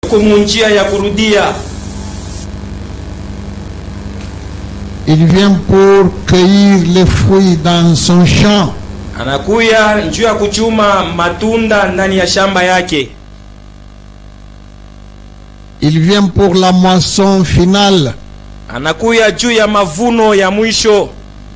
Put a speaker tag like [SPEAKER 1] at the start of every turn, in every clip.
[SPEAKER 1] kumunjia ya kurudia.
[SPEAKER 2] Il vient pour cueillir les fruits dans son champ.
[SPEAKER 1] Anakuya njuu ya kuchuma matunda ndani ya shamba yake.
[SPEAKER 2] Il vient pour la moisson finale.
[SPEAKER 1] Anakuya juu ya mavuno ya mwisho.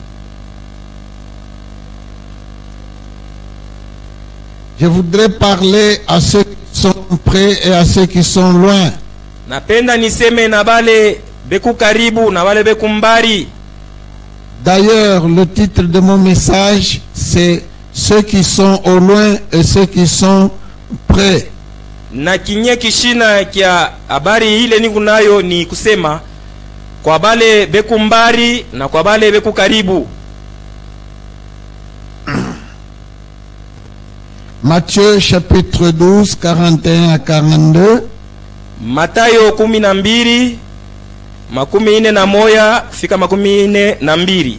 [SPEAKER 2] Je voudrais parler à ceux qui sont près et à ceux qui sont loin.
[SPEAKER 1] Napenda niseme na bale beku karibu na bale beku mbari.
[SPEAKER 2] D'ailleurs, le titre de mon message, c'est ceux qui sont au loin et ceux qui sont près.
[SPEAKER 1] Na kinye kishina kia habari ile niko nayo ni kusema kwa bale beku mbari na kwa bale beku karibu.
[SPEAKER 2] Matthieu chapitre 12, 41 à 42.
[SPEAKER 1] Matayo 12 41 fika 42.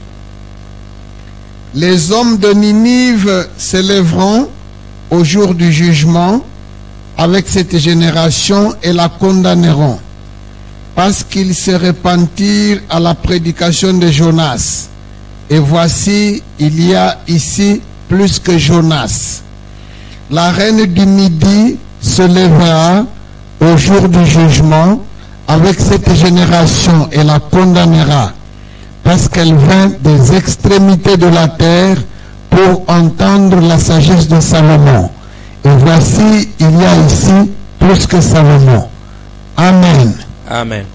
[SPEAKER 2] Les hommes de Ninive s'élèveront au jour du jugement avec cette génération et la condamneront, parce qu'ils se repentirent à la prédication de Jonas. Et voici, il y a ici plus que Jonas. La reine du Midi se lèvera au jour du jugement avec cette génération et la condamnera, parce qu'elle vint des extrémités de la terre pour entendre la sagesse de Salomon. Et voici, il y a ici plus que Salomon. Amen.
[SPEAKER 1] Amen.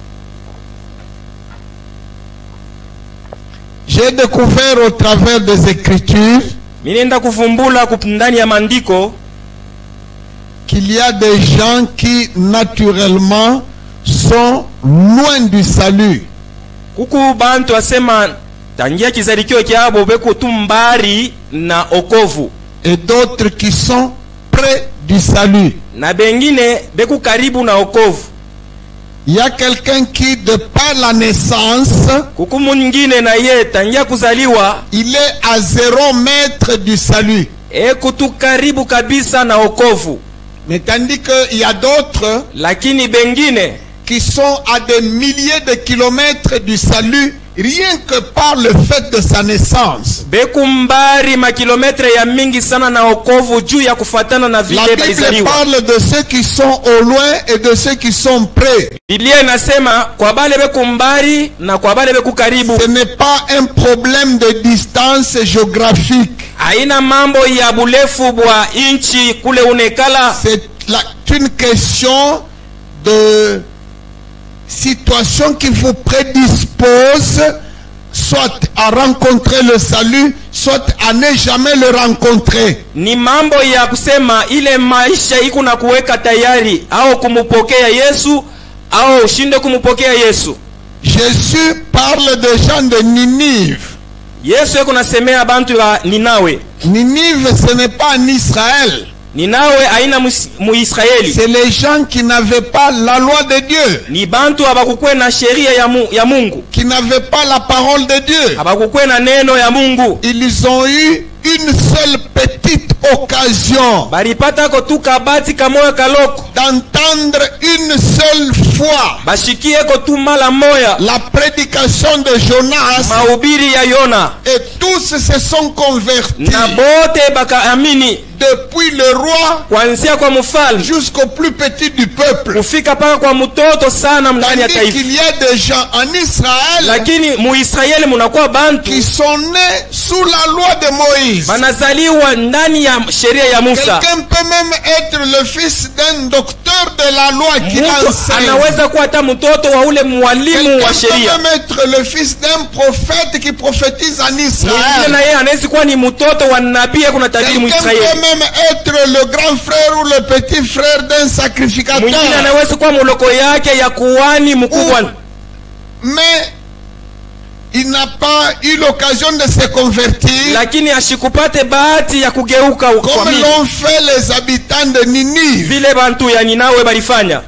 [SPEAKER 2] J'ai découvert au travers des Écritures
[SPEAKER 1] Minenda kufumbula ndani ya maandiko
[SPEAKER 2] qu'il y a des gens qui naturellement sont loin du salut.
[SPEAKER 1] kuku bantu asema tangia kizarikio kyabo beko tumbari na okovu,
[SPEAKER 2] Et d'autres qui sont près du salut.
[SPEAKER 1] na bengine beku karibu na okovu.
[SPEAKER 2] Il y a quelqu'un qui, de par la naissance,
[SPEAKER 1] Kuku mwingine na ye tangia kuzaliwa
[SPEAKER 2] il est à 0 mètre du salut.
[SPEAKER 1] kutu karibu kabisa na okovu,
[SPEAKER 2] Mais tandis qu'il y a d'autres
[SPEAKER 1] lakini bengine
[SPEAKER 2] qui sont à des milliers de kilomètres du salut, rien que par le fait de sa naissance.
[SPEAKER 1] beku mbari makilometre ya mingi sana na okovu juu ya kufatana na
[SPEAKER 2] La
[SPEAKER 1] vile
[SPEAKER 2] Bible
[SPEAKER 1] balizaliwa.
[SPEAKER 2] parle de ceux qui sont au loin et de ceux qui sont près.
[SPEAKER 1] Biblia inasema kwa bale beku mbari na kwa bale beku karibu.
[SPEAKER 2] Ce n'est pas un problème de distance géographique.
[SPEAKER 1] Haina mambo ya bulefu bwa inchi kule unekala.
[SPEAKER 2] C'est une question de situation qui vous prédispose soit à rencontrer le salut, soit à ne jamais le rencontrer.
[SPEAKER 1] Ni mambo ya kusema ile maisha iko na kuweka tayari au kumupokea Yesu au ushinde kumupokea Yesu.
[SPEAKER 2] Jésus parle des gens de Ninive.
[SPEAKER 1] Yesu yako nasemea bantu wa Ninawe.
[SPEAKER 2] Ninive, ce n'est pas en Israël.
[SPEAKER 1] Ninawe haina muisraeli.
[SPEAKER 2] C'est les gens qui n'avaient pas la loi de Dieu,
[SPEAKER 1] Ni bantu abakukwe na sheria ya Mungu,
[SPEAKER 2] qui n'avaient pas la parole de Dieu.
[SPEAKER 1] abakukwe na neno ya Mungu.
[SPEAKER 2] Ils ont eu une seule petite occasion
[SPEAKER 1] Baripata ko tu kabati kamoya kaloko
[SPEAKER 2] d'entendre une seule fois
[SPEAKER 1] bashikie ko tu mala moya
[SPEAKER 2] la prédication de Jonas,
[SPEAKER 1] mahubiri ya Yona,
[SPEAKER 2] et tous se sont convertis,
[SPEAKER 1] na bote bakaamini,
[SPEAKER 2] depuis le roi
[SPEAKER 1] kuanzia kwa mfalme
[SPEAKER 2] jusqu'au plus petit du peuple.
[SPEAKER 1] kufika paka kwa mtoto sana ndani ya
[SPEAKER 2] Tandis
[SPEAKER 1] taifa.
[SPEAKER 2] qu'il y a des gens en Israël
[SPEAKER 1] Lakini muisraeli munakuwa bantu
[SPEAKER 2] qui sont nés sous la loi de Moïse.
[SPEAKER 1] banazaliwa ndani ya sheria ya Musa.
[SPEAKER 2] Quelqu'un peut même être le fils d'un docteur de la loi qui
[SPEAKER 1] Mtu
[SPEAKER 2] enseigne.
[SPEAKER 1] anaweza kuwa hata mtoto wa ule mwalimu wa
[SPEAKER 2] Quelqu'un
[SPEAKER 1] sheria.
[SPEAKER 2] peut même être le fils d'un prophète qui prophétise en
[SPEAKER 1] Mwingine
[SPEAKER 2] Israël.
[SPEAKER 1] na yeye anaweza kuwa ni mtoto wa nabii kuna tabiri
[SPEAKER 2] Quelqu'un
[SPEAKER 1] Muisraeli.
[SPEAKER 2] peut même être le grand frère ou le petit frère d'un sacrificateur.
[SPEAKER 1] Mwingine anaweza kuwa muloko yake ya kuhani mkubwa.
[SPEAKER 2] Mais il n'a pas eu l'occasion de se convertir,
[SPEAKER 1] Lakini ashikupate bahati ya kugeuka
[SPEAKER 2] comme
[SPEAKER 1] kuamini.
[SPEAKER 2] l'ont fait les habitants de Ninive.
[SPEAKER 1] Vile bantu ya Ninawe balifanya.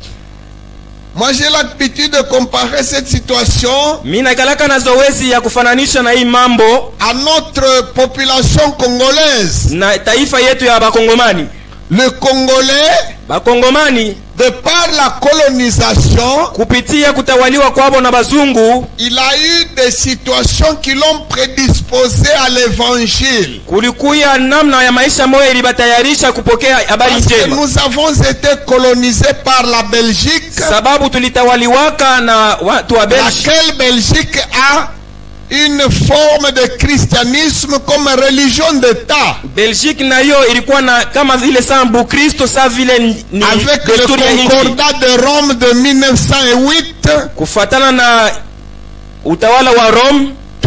[SPEAKER 2] Moi, j'ai l'habitude de comparer cette situation
[SPEAKER 1] Mimi nakalaka na zoezi ya kufananisha na hii mambo
[SPEAKER 2] à notre population congolaise.
[SPEAKER 1] na taifa yetu ya Bakongomani.
[SPEAKER 2] Le Congolais
[SPEAKER 1] Bakongomani
[SPEAKER 2] de par la colonisation,
[SPEAKER 1] kupitia kutawaliwa kwao na bazungu,
[SPEAKER 2] il a eu des situations qui l'ont prédisposé à l'évangile.
[SPEAKER 1] kulikuya namna ya maisha moja ilibatayarisha kupokea habari
[SPEAKER 2] Parce que
[SPEAKER 1] njema.
[SPEAKER 2] nous avons été colonisés par la Belgique,
[SPEAKER 1] Sababu tulitawaliwaka na watu wa Belgique.
[SPEAKER 2] laquelle Belgique a une forme de christianisme comme religion d'État.
[SPEAKER 1] Belgique nayo ilikuwa na kama vile sambu Kristo sa vile ni
[SPEAKER 2] Avec le
[SPEAKER 1] desturi ya nchi.
[SPEAKER 2] concordat de Rome de 1908,
[SPEAKER 1] Kufatana na utawala wa Rome,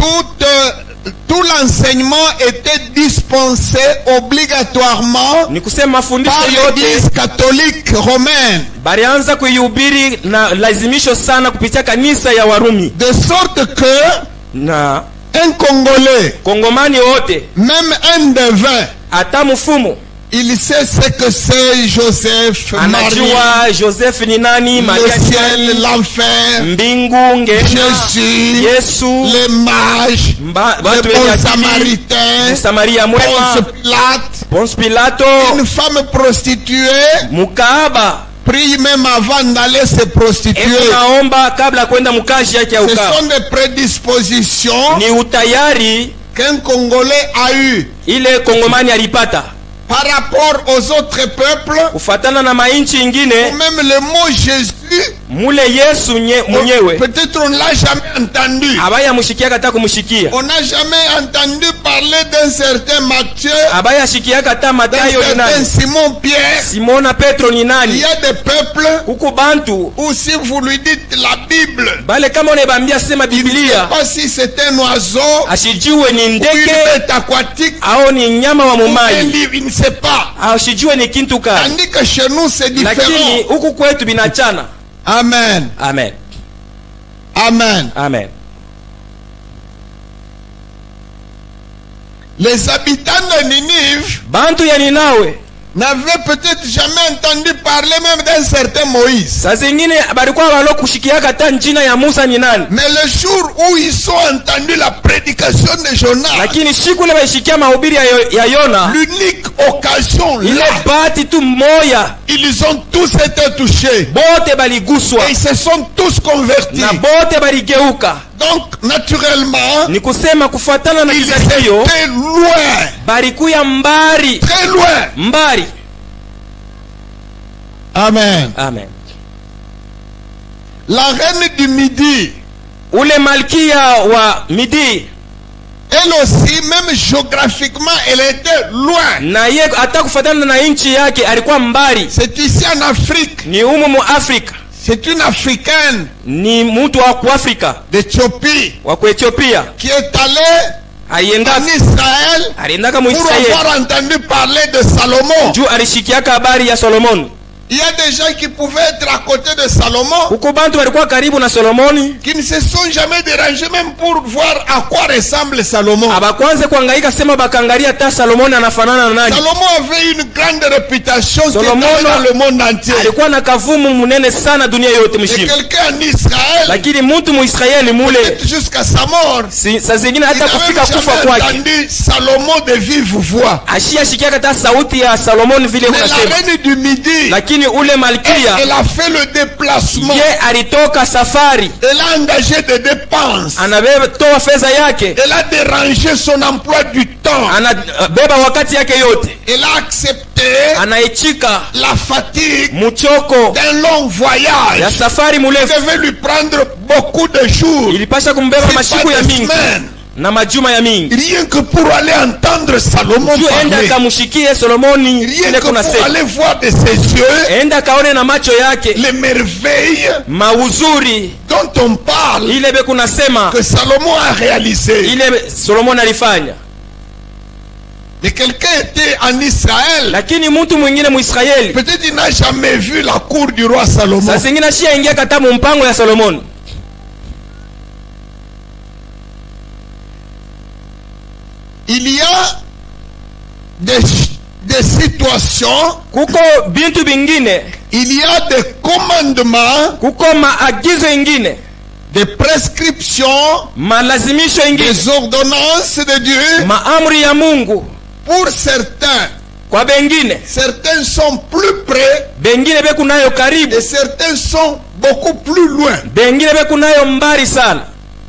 [SPEAKER 2] tout l'enseignement était dispensé obligatoirement
[SPEAKER 1] ni kusema mafundisho
[SPEAKER 2] par
[SPEAKER 1] yote
[SPEAKER 2] l'Église catholique romaine,
[SPEAKER 1] balianza kuihubiri na lazimisho sana kupitia kanisa ya Warumi.
[SPEAKER 2] de sorte que
[SPEAKER 1] Na
[SPEAKER 2] un Congolais,
[SPEAKER 1] Kongomani wote,
[SPEAKER 2] même un devin,
[SPEAKER 1] hata mfumo
[SPEAKER 2] il sait ce que c'est Joseph, Marie,
[SPEAKER 1] anajua Joseph ni nani,
[SPEAKER 2] le
[SPEAKER 1] Maria ni
[SPEAKER 2] ciel,
[SPEAKER 1] nani,
[SPEAKER 2] l'enfer,
[SPEAKER 1] mbingu, ngena,
[SPEAKER 2] Jésus,
[SPEAKER 1] Yesu,
[SPEAKER 2] les mages,
[SPEAKER 1] watu
[SPEAKER 2] le
[SPEAKER 1] wenye
[SPEAKER 2] bon
[SPEAKER 1] akili,
[SPEAKER 2] samaritain,
[SPEAKER 1] Samaria
[SPEAKER 2] Ponce
[SPEAKER 1] mwema,
[SPEAKER 2] Pilate,
[SPEAKER 1] Ponce Pilato,
[SPEAKER 2] une femme prostituée,
[SPEAKER 1] mukaba
[SPEAKER 2] prie même avant d'aller se prostituer.
[SPEAKER 1] naomba kabla ya kwenda mkazi yake ya
[SPEAKER 2] Ce
[SPEAKER 1] ukaba.
[SPEAKER 2] sont des prédispositions
[SPEAKER 1] Ni utayari
[SPEAKER 2] qu'un Congolais a eu
[SPEAKER 1] ile Kongomani alipata
[SPEAKER 2] par rapport aux autres peuples.
[SPEAKER 1] kufatana na mainchi
[SPEAKER 2] Ou
[SPEAKER 1] ingine.
[SPEAKER 2] même le mot Jésus,
[SPEAKER 1] Mule Yesu mwenyewe
[SPEAKER 2] peut-être on l'a jamais entendu.
[SPEAKER 1] abaya mushikia kata kumshikia,
[SPEAKER 2] On n'a jamais entendu parler d'un certain Matthieu,
[SPEAKER 1] abaya shikia kata
[SPEAKER 2] d'un
[SPEAKER 1] Matayo ni
[SPEAKER 2] certain
[SPEAKER 1] nani,
[SPEAKER 2] Simon Pierre.
[SPEAKER 1] Simona Petro ni
[SPEAKER 2] Il
[SPEAKER 1] nani.
[SPEAKER 2] y a des peuples
[SPEAKER 1] Huku bantu
[SPEAKER 2] où si vous lui dites la Bible,
[SPEAKER 1] bale kama unebambia sema
[SPEAKER 2] il ne sait
[SPEAKER 1] Biblia
[SPEAKER 2] pas si c'est un oiseau,
[SPEAKER 1] asijue ni
[SPEAKER 2] ou une
[SPEAKER 1] ndege
[SPEAKER 2] bête aquatique,
[SPEAKER 1] au ni nyama wa
[SPEAKER 2] ou un
[SPEAKER 1] mumai,
[SPEAKER 2] livre, il ne sait pas.
[SPEAKER 1] asijue ni kintu kani.
[SPEAKER 2] Tandis que chez nous c'est
[SPEAKER 1] Lakini
[SPEAKER 2] différent.
[SPEAKER 1] huku kwetu binachana.
[SPEAKER 2] Amen.
[SPEAKER 1] Amen,
[SPEAKER 2] Amen.
[SPEAKER 1] amen.
[SPEAKER 2] Les habitants de Ninive
[SPEAKER 1] Bantu ya Ninawe
[SPEAKER 2] n'avaient peut-être jamais entendu parler même d'un certain Moïse.
[SPEAKER 1] saa zingine balikuwa balokushikia kata njina ya Musa ni nani,
[SPEAKER 2] Mais le jour où ils ont entendu la prédication de Jonas,
[SPEAKER 1] lakini siku ile baishikia mahubiri ya Yona,
[SPEAKER 2] l'unique occasion
[SPEAKER 1] ile
[SPEAKER 2] là,
[SPEAKER 1] bahati tu moya,
[SPEAKER 2] ils ont tous été touchés
[SPEAKER 1] bote baliguswa
[SPEAKER 2] et ils se sont tous convertis.
[SPEAKER 1] na bote baligeuka.
[SPEAKER 2] Donc, naturellement,
[SPEAKER 1] Ni kusema kufuatana na
[SPEAKER 2] ils
[SPEAKER 1] kizazi hiyo
[SPEAKER 2] étaient loin,
[SPEAKER 1] balikuya mbari
[SPEAKER 2] très loin.
[SPEAKER 1] mbari.
[SPEAKER 2] Amen.
[SPEAKER 1] Amen.
[SPEAKER 2] La reine du Midi,
[SPEAKER 1] Ule malkia wa Midi
[SPEAKER 2] elle aussi, même géographiquement, elle était loin.
[SPEAKER 1] na ye hata kufuatana na nchi yake alikuwa mbari.
[SPEAKER 2] C'est ici en Afrique.
[SPEAKER 1] Ni umu mu Afrika,
[SPEAKER 2] C'est une Africaine
[SPEAKER 1] ni mtu wa kuafrika
[SPEAKER 2] d'Éthiopie
[SPEAKER 1] wa kuethiopia
[SPEAKER 2] qui est allée
[SPEAKER 1] alienda
[SPEAKER 2] en Israël
[SPEAKER 1] aliendaka mu
[SPEAKER 2] pour
[SPEAKER 1] Israeli
[SPEAKER 2] avoir entendu parler de Salomon.
[SPEAKER 1] juu alishikiaka habari ya Solomoni.
[SPEAKER 2] Il y a des gens qui pouvaient être à côté de Salomon
[SPEAKER 1] Huko bantu walikuwa karibu na Solomoni,
[SPEAKER 2] qui ne se sont jamais dérangés même pour voir à quoi ressemble Salomon.
[SPEAKER 1] abakwanze kuhangaika sema bakangalia ta Solomoni anafanana na nani.
[SPEAKER 2] Salomon avait une grande réputation qui
[SPEAKER 1] Salomon
[SPEAKER 2] était dans le monde entier.
[SPEAKER 1] alikuwa na kavumu munene sana dunia yote
[SPEAKER 2] Et
[SPEAKER 1] mshima,
[SPEAKER 2] quelqu'un en Israël,
[SPEAKER 1] lakini mtu muisraeli mule
[SPEAKER 2] jusqu'à sa mort,
[SPEAKER 1] saa zingine
[SPEAKER 2] il
[SPEAKER 1] hata
[SPEAKER 2] n'a
[SPEAKER 1] kufika
[SPEAKER 2] même
[SPEAKER 1] kufa
[SPEAKER 2] jamais
[SPEAKER 1] kwake
[SPEAKER 2] entendu Salomon de vive voix.
[SPEAKER 1] ashiashikiaka ta sauti ya Solomoni vile
[SPEAKER 2] Mais la
[SPEAKER 1] kunasema,
[SPEAKER 2] reine du Midi,
[SPEAKER 1] lakini ule malkia
[SPEAKER 2] elle a fait le déplacement.
[SPEAKER 1] ye alitoka safari,
[SPEAKER 2] Elle a engagé des dépenses.
[SPEAKER 1] anabeba toa fedha yake,
[SPEAKER 2] Elle a dérangé son emploi du temps.
[SPEAKER 1] anabeba wakati yake yote,
[SPEAKER 2] Elle a accepté
[SPEAKER 1] anaichika
[SPEAKER 2] la fatigue
[SPEAKER 1] mchoko
[SPEAKER 2] d'un long voyage.
[SPEAKER 1] ya safari
[SPEAKER 2] Il
[SPEAKER 1] murefu.
[SPEAKER 2] devait lui prendre beaucoup de jours,
[SPEAKER 1] Ilipasha kumbeba
[SPEAKER 2] si
[SPEAKER 1] mashiku
[SPEAKER 2] pas
[SPEAKER 1] ya
[SPEAKER 2] des
[SPEAKER 1] mingi
[SPEAKER 2] semaines,
[SPEAKER 1] na majuma ya mingi
[SPEAKER 2] rien que pour aller entendre Salomon
[SPEAKER 1] juu enda
[SPEAKER 2] parler.
[SPEAKER 1] kamushikie Solomoni
[SPEAKER 2] Rien
[SPEAKER 1] ile
[SPEAKER 2] que
[SPEAKER 1] kuna
[SPEAKER 2] pour
[SPEAKER 1] sema,
[SPEAKER 2] aller voir de ses yeux
[SPEAKER 1] enda kaone na macho yake
[SPEAKER 2] les merveilles
[SPEAKER 1] mauzuri
[SPEAKER 2] dont on parle
[SPEAKER 1] ile be kuna sema
[SPEAKER 2] que Salomon a réalisé.
[SPEAKER 1] ile Solomoni alifanya.
[SPEAKER 2] Mais quelqu'un était en Israël,
[SPEAKER 1] Lakini mtu mwingine Muisraeli
[SPEAKER 2] peut-être il n'a jamais vu la cour du roi Salomon.
[SPEAKER 1] saa zingine shia ingia kata mumpango ya Solomoni.
[SPEAKER 2] Il y a des situations,
[SPEAKER 1] Kuko bintu bingine,
[SPEAKER 2] il y a des commandements,
[SPEAKER 1] kuko maagizo ingine,
[SPEAKER 2] des prescriptions,
[SPEAKER 1] malazimisho ingine,
[SPEAKER 2] des ordonnances de Dieu
[SPEAKER 1] maamri ya Mungu
[SPEAKER 2] pour certains.
[SPEAKER 1] kwa bengine.
[SPEAKER 2] Certains sont plus près
[SPEAKER 1] Bengine beku nayo karibu.
[SPEAKER 2] et certains sont beaucoup plus loin.
[SPEAKER 1] Bengine beku nayo mbali sana.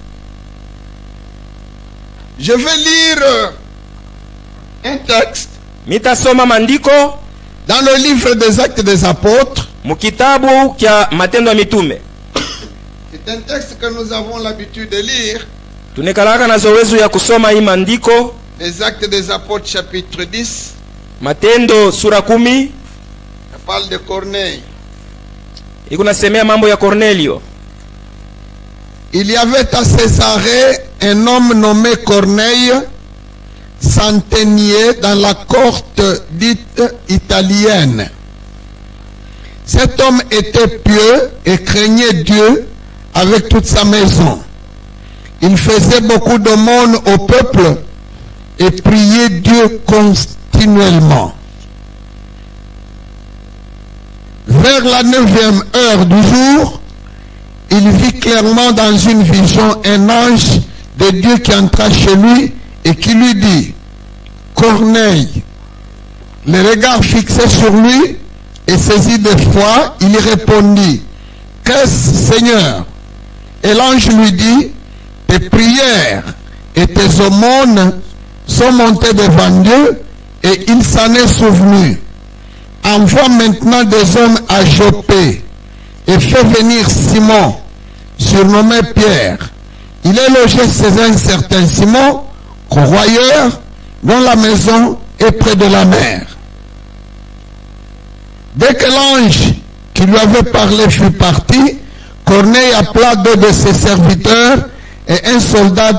[SPEAKER 2] Je vais lire un texte
[SPEAKER 1] Mitasoma mandiko
[SPEAKER 2] dans le livre des Actes des Apôtres.
[SPEAKER 1] mukitabu kya Matendo ya Mitume.
[SPEAKER 2] C'est un texte que nous avons l'habitude de lire.
[SPEAKER 1] Tunekalaka na zowezo ya kusoma hii mandiko.
[SPEAKER 2] Les Actes des Apôtres chapitre 10.
[SPEAKER 1] Matendo sura 10.
[SPEAKER 2] Ça parle de Corneille.
[SPEAKER 1] Iko nasemea mambo ya Cornelio.
[SPEAKER 2] Il y avait à Césarée un homme nommé Corneille, centenier dans la cohorte dite italienne. Cet homme était pieux et craignait Dieu avec toute sa maison. Il faisait beaucoup d'aumônes au peuple et priait Dieu continuellement. Vers la 9e heure du jour, il vit clairement dans une vision un ange de Dieu qui entra chez lui et qui lui dit: Corneille. Le regard fixé sur lui et saisi de foi, il répondit: Qu'est-ce, Seigneur? Et l'ange lui dit: Tes prières et tes aumônes sont montées devant Dieu et il s'en est souvenu. Envoie maintenant des hommes à Joppé et fais venir Simon, surnommé Pierre. Il est logé chez un certain Simon, corroyeur, dont la maison est près de la mer. Dès que l'ange qui lui avait parlé fut parti, Corneille appela deux de ses serviteurs et un soldat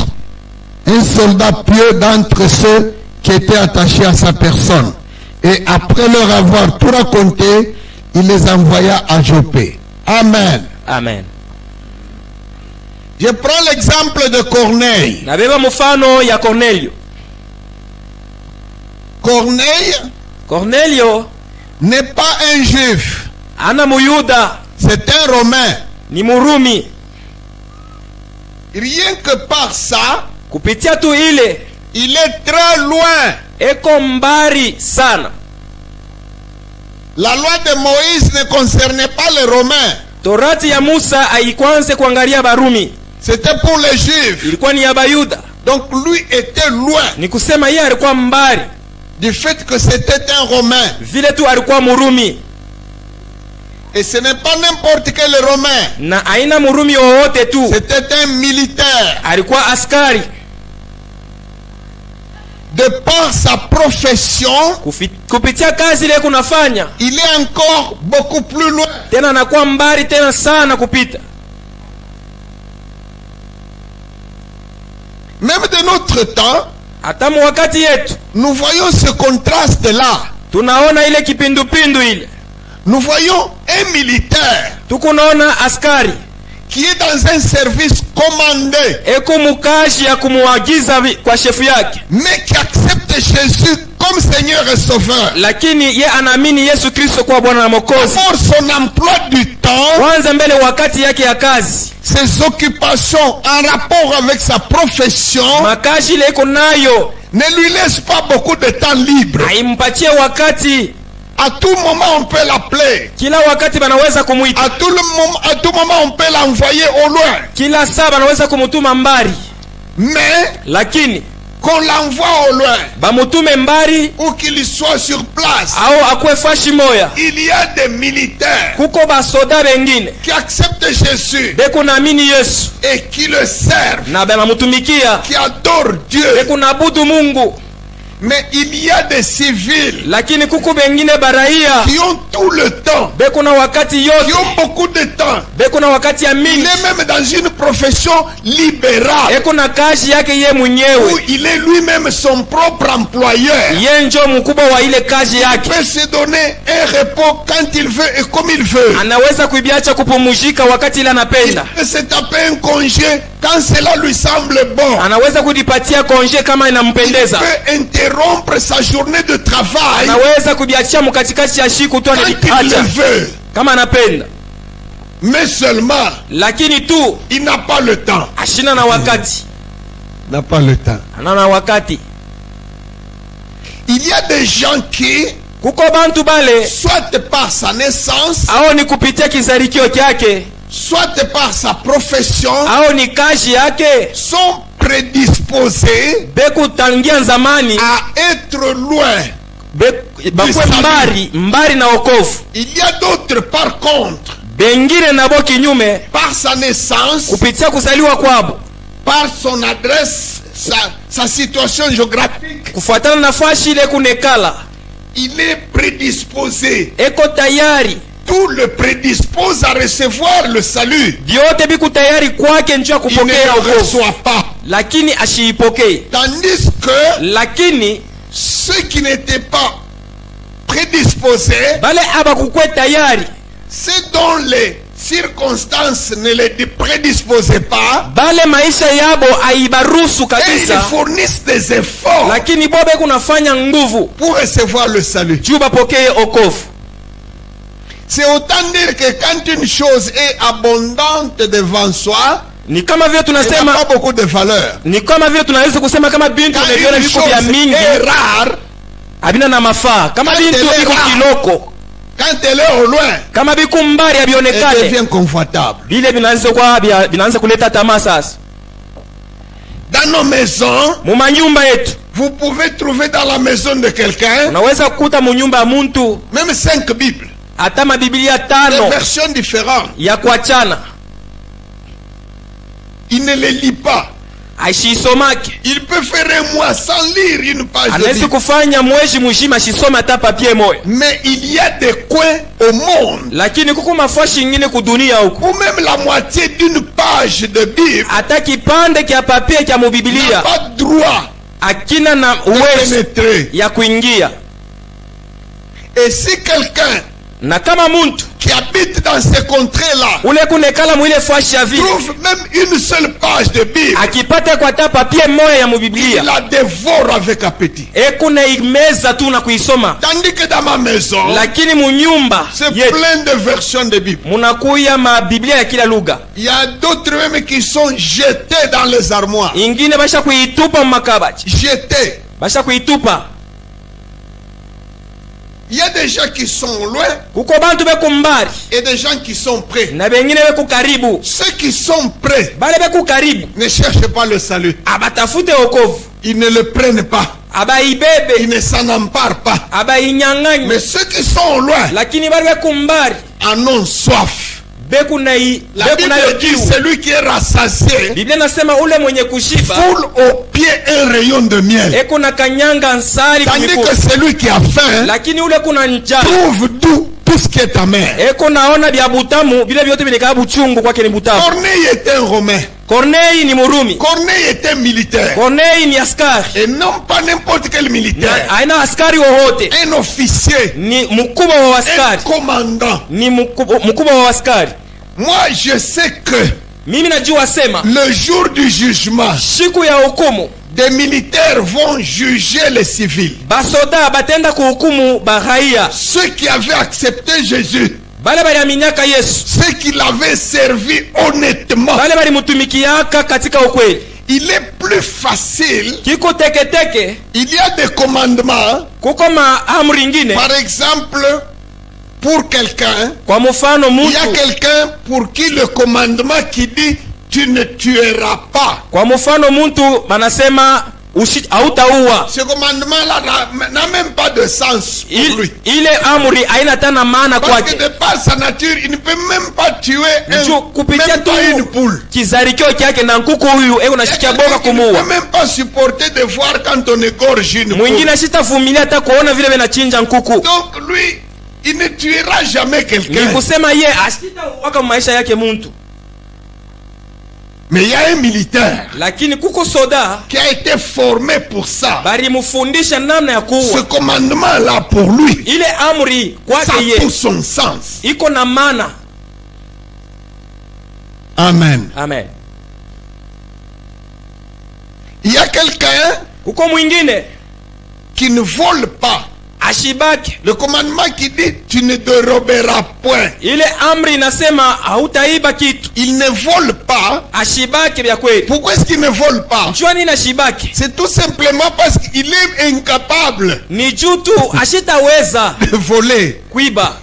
[SPEAKER 2] pieux d'entre ceux qui étaient attachés à sa personne. Et après leur avoir tout raconté, il les envoya à Joppé. Amen.
[SPEAKER 1] Amen.
[SPEAKER 2] Je prends l'exemple de Corneille.
[SPEAKER 1] Nabeba mfano ya Cornelio. Cornelio
[SPEAKER 2] n'est pas un juif.
[SPEAKER 1] ana muyuda,
[SPEAKER 2] C'est un romain.
[SPEAKER 1] ni Murumi.
[SPEAKER 2] Rien que par ça,
[SPEAKER 1] Kupitia tu ile
[SPEAKER 2] il est très loin.
[SPEAKER 1] eko mbari sana.
[SPEAKER 2] La loi de Moïse ne concernait pas les Romains.
[SPEAKER 1] Torati ya Musa haikwanze kuangalia Barumi,
[SPEAKER 2] C'était pour les Juifs.
[SPEAKER 1] ilikuwa ni ya Bayuda.
[SPEAKER 2] Donc lui était loin
[SPEAKER 1] Ni kusema yeye alikuwa mbari
[SPEAKER 2] du fait que c'était un Romain.
[SPEAKER 1] vile tu alikuwa Murumi,
[SPEAKER 2] Et ce n'est pas n'importe quel Romain.
[SPEAKER 1] na aina Murumi wowote tu,
[SPEAKER 2] C'était un militaire.
[SPEAKER 1] alikuwa askari.
[SPEAKER 2] De par sa profession,
[SPEAKER 1] Kupitia kazi ile kunafanya
[SPEAKER 2] il est encore beaucoup plus loin.
[SPEAKER 1] tena anakuwa mbari tena sana kupita.
[SPEAKER 2] Même de notre temps,
[SPEAKER 1] Hata wakati yetu
[SPEAKER 2] nous voyons ce contraste-là.
[SPEAKER 1] tunaona ile kipindupindu ile,
[SPEAKER 2] Nous voyons un militaire
[SPEAKER 1] tukunaona askari
[SPEAKER 2] qui est dans un service commandé,
[SPEAKER 1] eko mukashi ya kumuagiza kwa shefu yake,
[SPEAKER 2] mais qui accepte Jésus comme Seigneur et Sauveur.
[SPEAKER 1] lakini ye anaamini Yesu Kristo kuwa Bwana na Mwokozi.
[SPEAKER 2] Pour son emploi du temps,
[SPEAKER 1] Kwanza mbele wakati yake ya kazi,
[SPEAKER 2] ses occupations en rapport avec sa profession
[SPEAKER 1] makashi ile iko nayo
[SPEAKER 2] ne lui laisse pas beaucoup de temps libre.
[SPEAKER 1] haimpatie wakati.
[SPEAKER 2] À tout moment, on peut l'appeler.
[SPEAKER 1] Kila wakati banaweza kumuita,
[SPEAKER 2] À tout moment, on peut l'envoyer au loin.
[SPEAKER 1] kila saa banaweza kumutuma mbari,
[SPEAKER 2] Mais
[SPEAKER 1] lakini
[SPEAKER 2] qu'on l'envoie au loin
[SPEAKER 1] bamutume mbari
[SPEAKER 2] ou qu'il soit sur place,
[SPEAKER 1] au akwe fashi moya,
[SPEAKER 2] il y a des militaires
[SPEAKER 1] kuko basoda bengine
[SPEAKER 2] qui acceptent Jésus
[SPEAKER 1] beko naamini Yesu
[SPEAKER 2] et qui le servent,
[SPEAKER 1] na banamutumikia,
[SPEAKER 2] qui adorent Dieu.
[SPEAKER 1] beko naabudu Mungu.
[SPEAKER 2] Mais il y a des civils
[SPEAKER 1] Lakini kuko bengine baraia
[SPEAKER 2] qui ont tout le temps,
[SPEAKER 1] beko na wakati
[SPEAKER 2] qui
[SPEAKER 1] yote,
[SPEAKER 2] ont beaucoup de temps.
[SPEAKER 1] beko na wakati ya
[SPEAKER 2] Il
[SPEAKER 1] mingi,
[SPEAKER 2] est même dans une profession libérale
[SPEAKER 1] eko na kazi yake ye
[SPEAKER 2] où
[SPEAKER 1] mwenyewe,
[SPEAKER 2] il est lui-même son propre employeur.
[SPEAKER 1] ye njo mkubwa wa ile kazi
[SPEAKER 2] Il
[SPEAKER 1] yake.
[SPEAKER 2] peut se donner un repos quand il veut et comme il veut.
[SPEAKER 1] Anaweza kuibiacha kupumuzika wakati ile
[SPEAKER 2] Il
[SPEAKER 1] anapenda,
[SPEAKER 2] peut se taper un congé quand cela lui semble bon.
[SPEAKER 1] anaweza kujipatia konje kama
[SPEAKER 2] Il
[SPEAKER 1] inampendeza,
[SPEAKER 2] peut interrompre sa journée de travail
[SPEAKER 1] anaweza kubiachia mkatikati ya siku tu
[SPEAKER 2] quand il le
[SPEAKER 1] anaacha
[SPEAKER 2] veut.
[SPEAKER 1] kama anapenda,
[SPEAKER 2] Mais seulement,
[SPEAKER 1] lakini tu
[SPEAKER 2] il n'a pas le temps.
[SPEAKER 1] ashina na wakati,
[SPEAKER 2] N'a pas le temps.
[SPEAKER 1] ana na wakati.
[SPEAKER 2] Il y a des gens qui,
[SPEAKER 1] kuko bantu bale
[SPEAKER 2] soit par sa naissance,
[SPEAKER 1] ao ni kupitia kizarikio kyake,
[SPEAKER 2] soit par sa profession,
[SPEAKER 1] ao ni kazi yake,
[SPEAKER 2] sont prédisposés
[SPEAKER 1] bekutangia nzamani
[SPEAKER 2] à être loin.
[SPEAKER 1] bakwe mbari na wokovu.
[SPEAKER 2] Il y a d'autres par contre,
[SPEAKER 1] Bengine nabo kinyume,
[SPEAKER 2] par sa naissance,
[SPEAKER 1] kupitia kuzaliwa kwabo,
[SPEAKER 2] par son adresse, sa situation géographique,
[SPEAKER 1] kufuatana na fashi ile kunekala,
[SPEAKER 2] il est prédisposé.
[SPEAKER 1] eko tayari,
[SPEAKER 2] Tout le prédispose à recevoir le salut.
[SPEAKER 1] vyote biku tayari kwake njia
[SPEAKER 2] Il ne
[SPEAKER 1] kupokea
[SPEAKER 2] le
[SPEAKER 1] wokovu,
[SPEAKER 2] reçoit pas.
[SPEAKER 1] lakini ashiipokee.
[SPEAKER 2] Tandis que
[SPEAKER 1] Lakini
[SPEAKER 2] ceux qui n'étaient pas prédisposés,
[SPEAKER 1] bale abakukwe tayari,
[SPEAKER 2] ceux dont les circonstances ne les prédisposaient pas,
[SPEAKER 1] bale maisha yabo aibarusu
[SPEAKER 2] et ils
[SPEAKER 1] kabisa,
[SPEAKER 2] fournissent des efforts
[SPEAKER 1] lakini bobe kunafanya nguvu
[SPEAKER 2] pour recevoir le salut.
[SPEAKER 1] juu bapokee okovu.
[SPEAKER 2] C'est autant dire que quand une chose est abondante devant soi,
[SPEAKER 1] Ni kama vile
[SPEAKER 2] elle n'a
[SPEAKER 1] tunasema,
[SPEAKER 2] pas beaucoup de valeur.
[SPEAKER 1] ni kama vile tunaweza kusema kama bintu
[SPEAKER 2] Quand
[SPEAKER 1] umeviona
[SPEAKER 2] une
[SPEAKER 1] viko vya
[SPEAKER 2] chose
[SPEAKER 1] mingi
[SPEAKER 2] est rare,
[SPEAKER 1] abina na mafaa, kama
[SPEAKER 2] Quand
[SPEAKER 1] bintu
[SPEAKER 2] elle est
[SPEAKER 1] biko
[SPEAKER 2] rare,
[SPEAKER 1] kiloko,
[SPEAKER 2] quand elle est au loin,
[SPEAKER 1] kama biku mbari
[SPEAKER 2] elle
[SPEAKER 1] abionekane,
[SPEAKER 2] devient confortable.
[SPEAKER 1] bile binaanza kuleta tamaa. Sasa
[SPEAKER 2] Dans nos maisons,
[SPEAKER 1] mumanyumba yetu
[SPEAKER 2] vous pouvez trouver dans la maison de quelqu'un
[SPEAKER 1] unaweza kukuta munyumba ya muntu
[SPEAKER 2] même 5 Bibles,
[SPEAKER 1] hata mabiblia
[SPEAKER 2] des
[SPEAKER 1] tano
[SPEAKER 2] versions différentes.
[SPEAKER 1] ya kuachana,
[SPEAKER 2] Il ne les lit pas.
[SPEAKER 1] aishiisomake.
[SPEAKER 2] Il peut faire un mois sans lire une page de
[SPEAKER 1] Anaweza
[SPEAKER 2] Bible.
[SPEAKER 1] kufanya mwezi mzima ashisome hata papie moja,
[SPEAKER 2] Mais il y a des coins au monde
[SPEAKER 1] lakini kuko mafashi ingine kudunia huko,
[SPEAKER 2] où même la moitié d'une page de Bible
[SPEAKER 1] hata kipande kya papie kya
[SPEAKER 2] n'a
[SPEAKER 1] mubibilia
[SPEAKER 2] pas droit
[SPEAKER 1] akina na
[SPEAKER 2] de
[SPEAKER 1] uwezo
[SPEAKER 2] pénétrer.
[SPEAKER 1] ya kuingia.
[SPEAKER 2] Et si quelqu'un
[SPEAKER 1] Na kama muntu
[SPEAKER 2] qui habite dans ces contrées-là
[SPEAKER 1] ule kunekala mwile fashi ya vile
[SPEAKER 2] trouve même une seule page de Bible,
[SPEAKER 1] akipata kwa hata papie moja ya
[SPEAKER 2] il
[SPEAKER 1] mubiblia,
[SPEAKER 2] la dévore avec appétit.
[SPEAKER 1] ekuna imeza tu na kuisoma.
[SPEAKER 2] Tandis que dans ma maison,
[SPEAKER 1] Lakini munyumba
[SPEAKER 2] c'est
[SPEAKER 1] yetu
[SPEAKER 2] plein de versions de Bible.
[SPEAKER 1] munakuya mabiblia ya kila lugha,
[SPEAKER 2] Il y a d'autres même qui sont jetés dans les armoires.
[SPEAKER 1] ingine basha kuitupa mmakabati,
[SPEAKER 2] Jetés.
[SPEAKER 1] basha kuitupa.
[SPEAKER 2] Il y a des gens qui sont loin
[SPEAKER 1] Kuko bantu beku mbali
[SPEAKER 2] et des gens qui sont près.
[SPEAKER 1] na bengine beku karibu.
[SPEAKER 2] Ceux qui sont près
[SPEAKER 1] Bale beku karibu
[SPEAKER 2] ne cherchent pas le salut.
[SPEAKER 1] abatafute wokovu,
[SPEAKER 2] Ils ne le prennent pas. Ils
[SPEAKER 1] abaibebe,
[SPEAKER 2] ne s'en emparent pas.
[SPEAKER 1] abainyang'anye.
[SPEAKER 2] Mais ceux qui sont loin
[SPEAKER 1] Lakini bale beku mbali
[SPEAKER 2] en ont soif.
[SPEAKER 1] beku na
[SPEAKER 2] La Bible dit
[SPEAKER 1] kiu.
[SPEAKER 2] celui qui est rassasié
[SPEAKER 1] Biblia nasema ule mwenye kushiba
[SPEAKER 2] foule au pied un rayon de miel.
[SPEAKER 1] eko na kanyanga nsari
[SPEAKER 2] Tandis
[SPEAKER 1] kumikuu,
[SPEAKER 2] que celui qui a faim
[SPEAKER 1] lakini ule kuna njaa
[SPEAKER 2] trouve tout ce qui est amer.
[SPEAKER 1] eko naona bya butamu, vile vyote vinakaa buchungu kwake ni butamu.
[SPEAKER 2] Corneille était un Romain.
[SPEAKER 1] Corneille ni Murumi,
[SPEAKER 2] Corneille était militaire.
[SPEAKER 1] Corneille ni askari,
[SPEAKER 2] Et non pas n'importe quel militaire.
[SPEAKER 1] aina askari wowote,
[SPEAKER 2] Un officier.
[SPEAKER 1] ni mkubwa wa
[SPEAKER 2] Un
[SPEAKER 1] askari,
[SPEAKER 2] commandant.
[SPEAKER 1] ni mkubwa wa askari.
[SPEAKER 2] Moi, je sais que
[SPEAKER 1] Mimi najua sema
[SPEAKER 2] le jour du jugement,
[SPEAKER 1] siku ya hukumu
[SPEAKER 2] des militaires vont juger les civils.
[SPEAKER 1] basoda batenda kuhukumu baraia,
[SPEAKER 2] Ceux qui avaient accepté Jésus,
[SPEAKER 1] bale baliaminiaka Yesu,
[SPEAKER 2] ceux qui l'avaient servi honnêtement.
[SPEAKER 1] bale balimutumikiaka katika ukweli.
[SPEAKER 2] Il est plus facile.
[SPEAKER 1] Kiko teketeke,
[SPEAKER 2] Il y a des commandements.
[SPEAKER 1] kuko maamri ingine.
[SPEAKER 2] Par exemple, pour quelqu'un,
[SPEAKER 1] Kwa mfano
[SPEAKER 2] il y a
[SPEAKER 1] mtu,
[SPEAKER 2] quelqu'un pour qui le commandement qui dit tu ne tueras pas.
[SPEAKER 1] kwa mfano mtu banasema hautaua.
[SPEAKER 2] Ce commandement-là n'a même pas de sens pour lui.
[SPEAKER 1] Ile amri haina tena maana
[SPEAKER 2] Parce que
[SPEAKER 1] kwake.
[SPEAKER 2] de par sa nature, il ne peut même pas tuer
[SPEAKER 1] Njoo kupitia
[SPEAKER 2] même
[SPEAKER 1] tu
[SPEAKER 2] pas une poule.
[SPEAKER 1] kizarikio kyake na nkuku huyu eko nashikia boga
[SPEAKER 2] Il ne
[SPEAKER 1] kumuua.
[SPEAKER 2] peut même pas supporter de voir quand on égorge une
[SPEAKER 1] Mwingine
[SPEAKER 2] poule.
[SPEAKER 1] ashitavumilia hata kuona vile venachinja nkuku.
[SPEAKER 2] Donc lui, il ne tuera jamais
[SPEAKER 1] Ni
[SPEAKER 2] quelqu'un.
[SPEAKER 1] kusema ye ashitauwaka maisha yake muntu.
[SPEAKER 2] Mais il y a un militaire
[SPEAKER 1] Lakini kuko soda
[SPEAKER 2] qui a été formé pour ça.
[SPEAKER 1] balimufundisha namna ya
[SPEAKER 2] Ce
[SPEAKER 1] kuua.
[SPEAKER 2] commandement-là, pour lui,
[SPEAKER 1] Ile amri
[SPEAKER 2] ça a
[SPEAKER 1] kwake
[SPEAKER 2] tout
[SPEAKER 1] ye
[SPEAKER 2] son sens.
[SPEAKER 1] iko na maana.
[SPEAKER 2] Amen.
[SPEAKER 1] Amen.
[SPEAKER 2] Il y a quelqu'un
[SPEAKER 1] Kuko mwingine
[SPEAKER 2] qui ne vole pas.
[SPEAKER 1] ashibake.
[SPEAKER 2] Le commandement qui dit tu ne déroberas point.
[SPEAKER 1] Ile amri inasema hautaiba kitu.
[SPEAKER 2] Il ne vole pas.
[SPEAKER 1] Ashibake vya kweli.
[SPEAKER 2] Pourquoi est-ce qu'il ne vole pas?
[SPEAKER 1] Njua nini ashibake?
[SPEAKER 2] C'est tout simplement parce qu'il est incapable
[SPEAKER 1] Ni juu tu ashitaweza
[SPEAKER 2] de voler.
[SPEAKER 1] kuiba.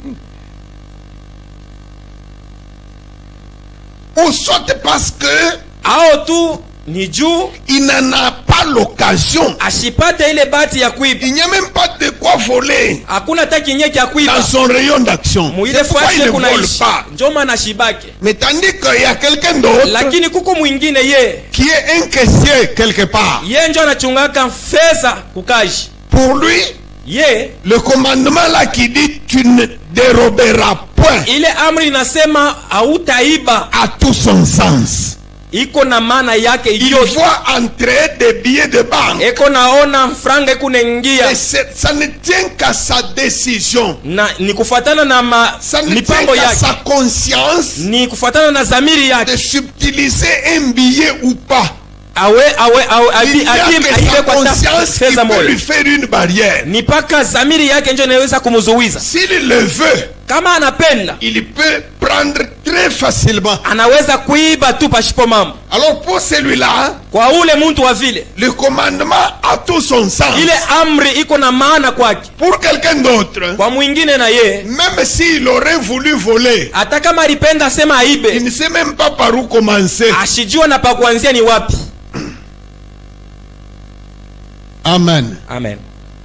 [SPEAKER 2] Ou soit parce que
[SPEAKER 1] Ao tu ni juu
[SPEAKER 2] il n'en a pas l'occasion.
[SPEAKER 1] ashipate ile bati ya kuiba.
[SPEAKER 2] Il n'y a même pas de quoi voler
[SPEAKER 1] Hakuna hata kinyeki ya kuiba.
[SPEAKER 2] dans son rayon d'action.
[SPEAKER 1] Muile
[SPEAKER 2] C'est pourquoi il
[SPEAKER 1] fasi
[SPEAKER 2] ne
[SPEAKER 1] kuna
[SPEAKER 2] vole
[SPEAKER 1] ishi.
[SPEAKER 2] pas.
[SPEAKER 1] Ndio maana ashibake.
[SPEAKER 2] Mais tandis qu'il y a quelqu'un d'autre
[SPEAKER 1] Lakini kuko mwingine ye.
[SPEAKER 2] qui est un caissier quelque part.
[SPEAKER 1] Ye ndio anachungaka fedha kukaji.
[SPEAKER 2] Pour lui,
[SPEAKER 1] Ye
[SPEAKER 2] le commandement là qui dit tu ne déroberas point
[SPEAKER 1] ile amri inasema hautaiba
[SPEAKER 2] a tout son sens.
[SPEAKER 1] iko na maana yake
[SPEAKER 2] Il
[SPEAKER 1] yote.
[SPEAKER 2] voit entrer des billets de banque.
[SPEAKER 1] Eko naona franga iko naingia
[SPEAKER 2] Et ça ne tient qu'à sa décision.
[SPEAKER 1] na ni kufuatana na
[SPEAKER 2] Ça ne tient
[SPEAKER 1] mipango
[SPEAKER 2] qu'à
[SPEAKER 1] yake,
[SPEAKER 2] sa conscience
[SPEAKER 1] ni kufuatana na zamiri
[SPEAKER 2] de
[SPEAKER 1] yake.
[SPEAKER 2] subtiliser un billet ou pas. Il n'y a que sa conscience qui peut lui faire une barrière.
[SPEAKER 1] ni paka zamiri yake ndio inaweza kumuzuiza.
[SPEAKER 2] S'il le veut,
[SPEAKER 1] Kama anapenda
[SPEAKER 2] il peut prendre très facilement.
[SPEAKER 1] anaweza kuiba tu pashipo mambo.
[SPEAKER 2] Alors pour celui-là,
[SPEAKER 1] Kwa ule mtu wa vile
[SPEAKER 2] le commandement a tout son sens.
[SPEAKER 1] ile amri iko na maana kwake.
[SPEAKER 2] Pour quelqu'un d'autre,
[SPEAKER 1] Kwa mwingine na ye
[SPEAKER 2] même s'il aurait voulu voler,
[SPEAKER 1] hata kama alipenda sema
[SPEAKER 2] il
[SPEAKER 1] aibe,
[SPEAKER 2] ne sait même pas par où commencer.
[SPEAKER 1] ashijua na pa kuanzia ni wapi.
[SPEAKER 2] Amen.
[SPEAKER 1] Amen.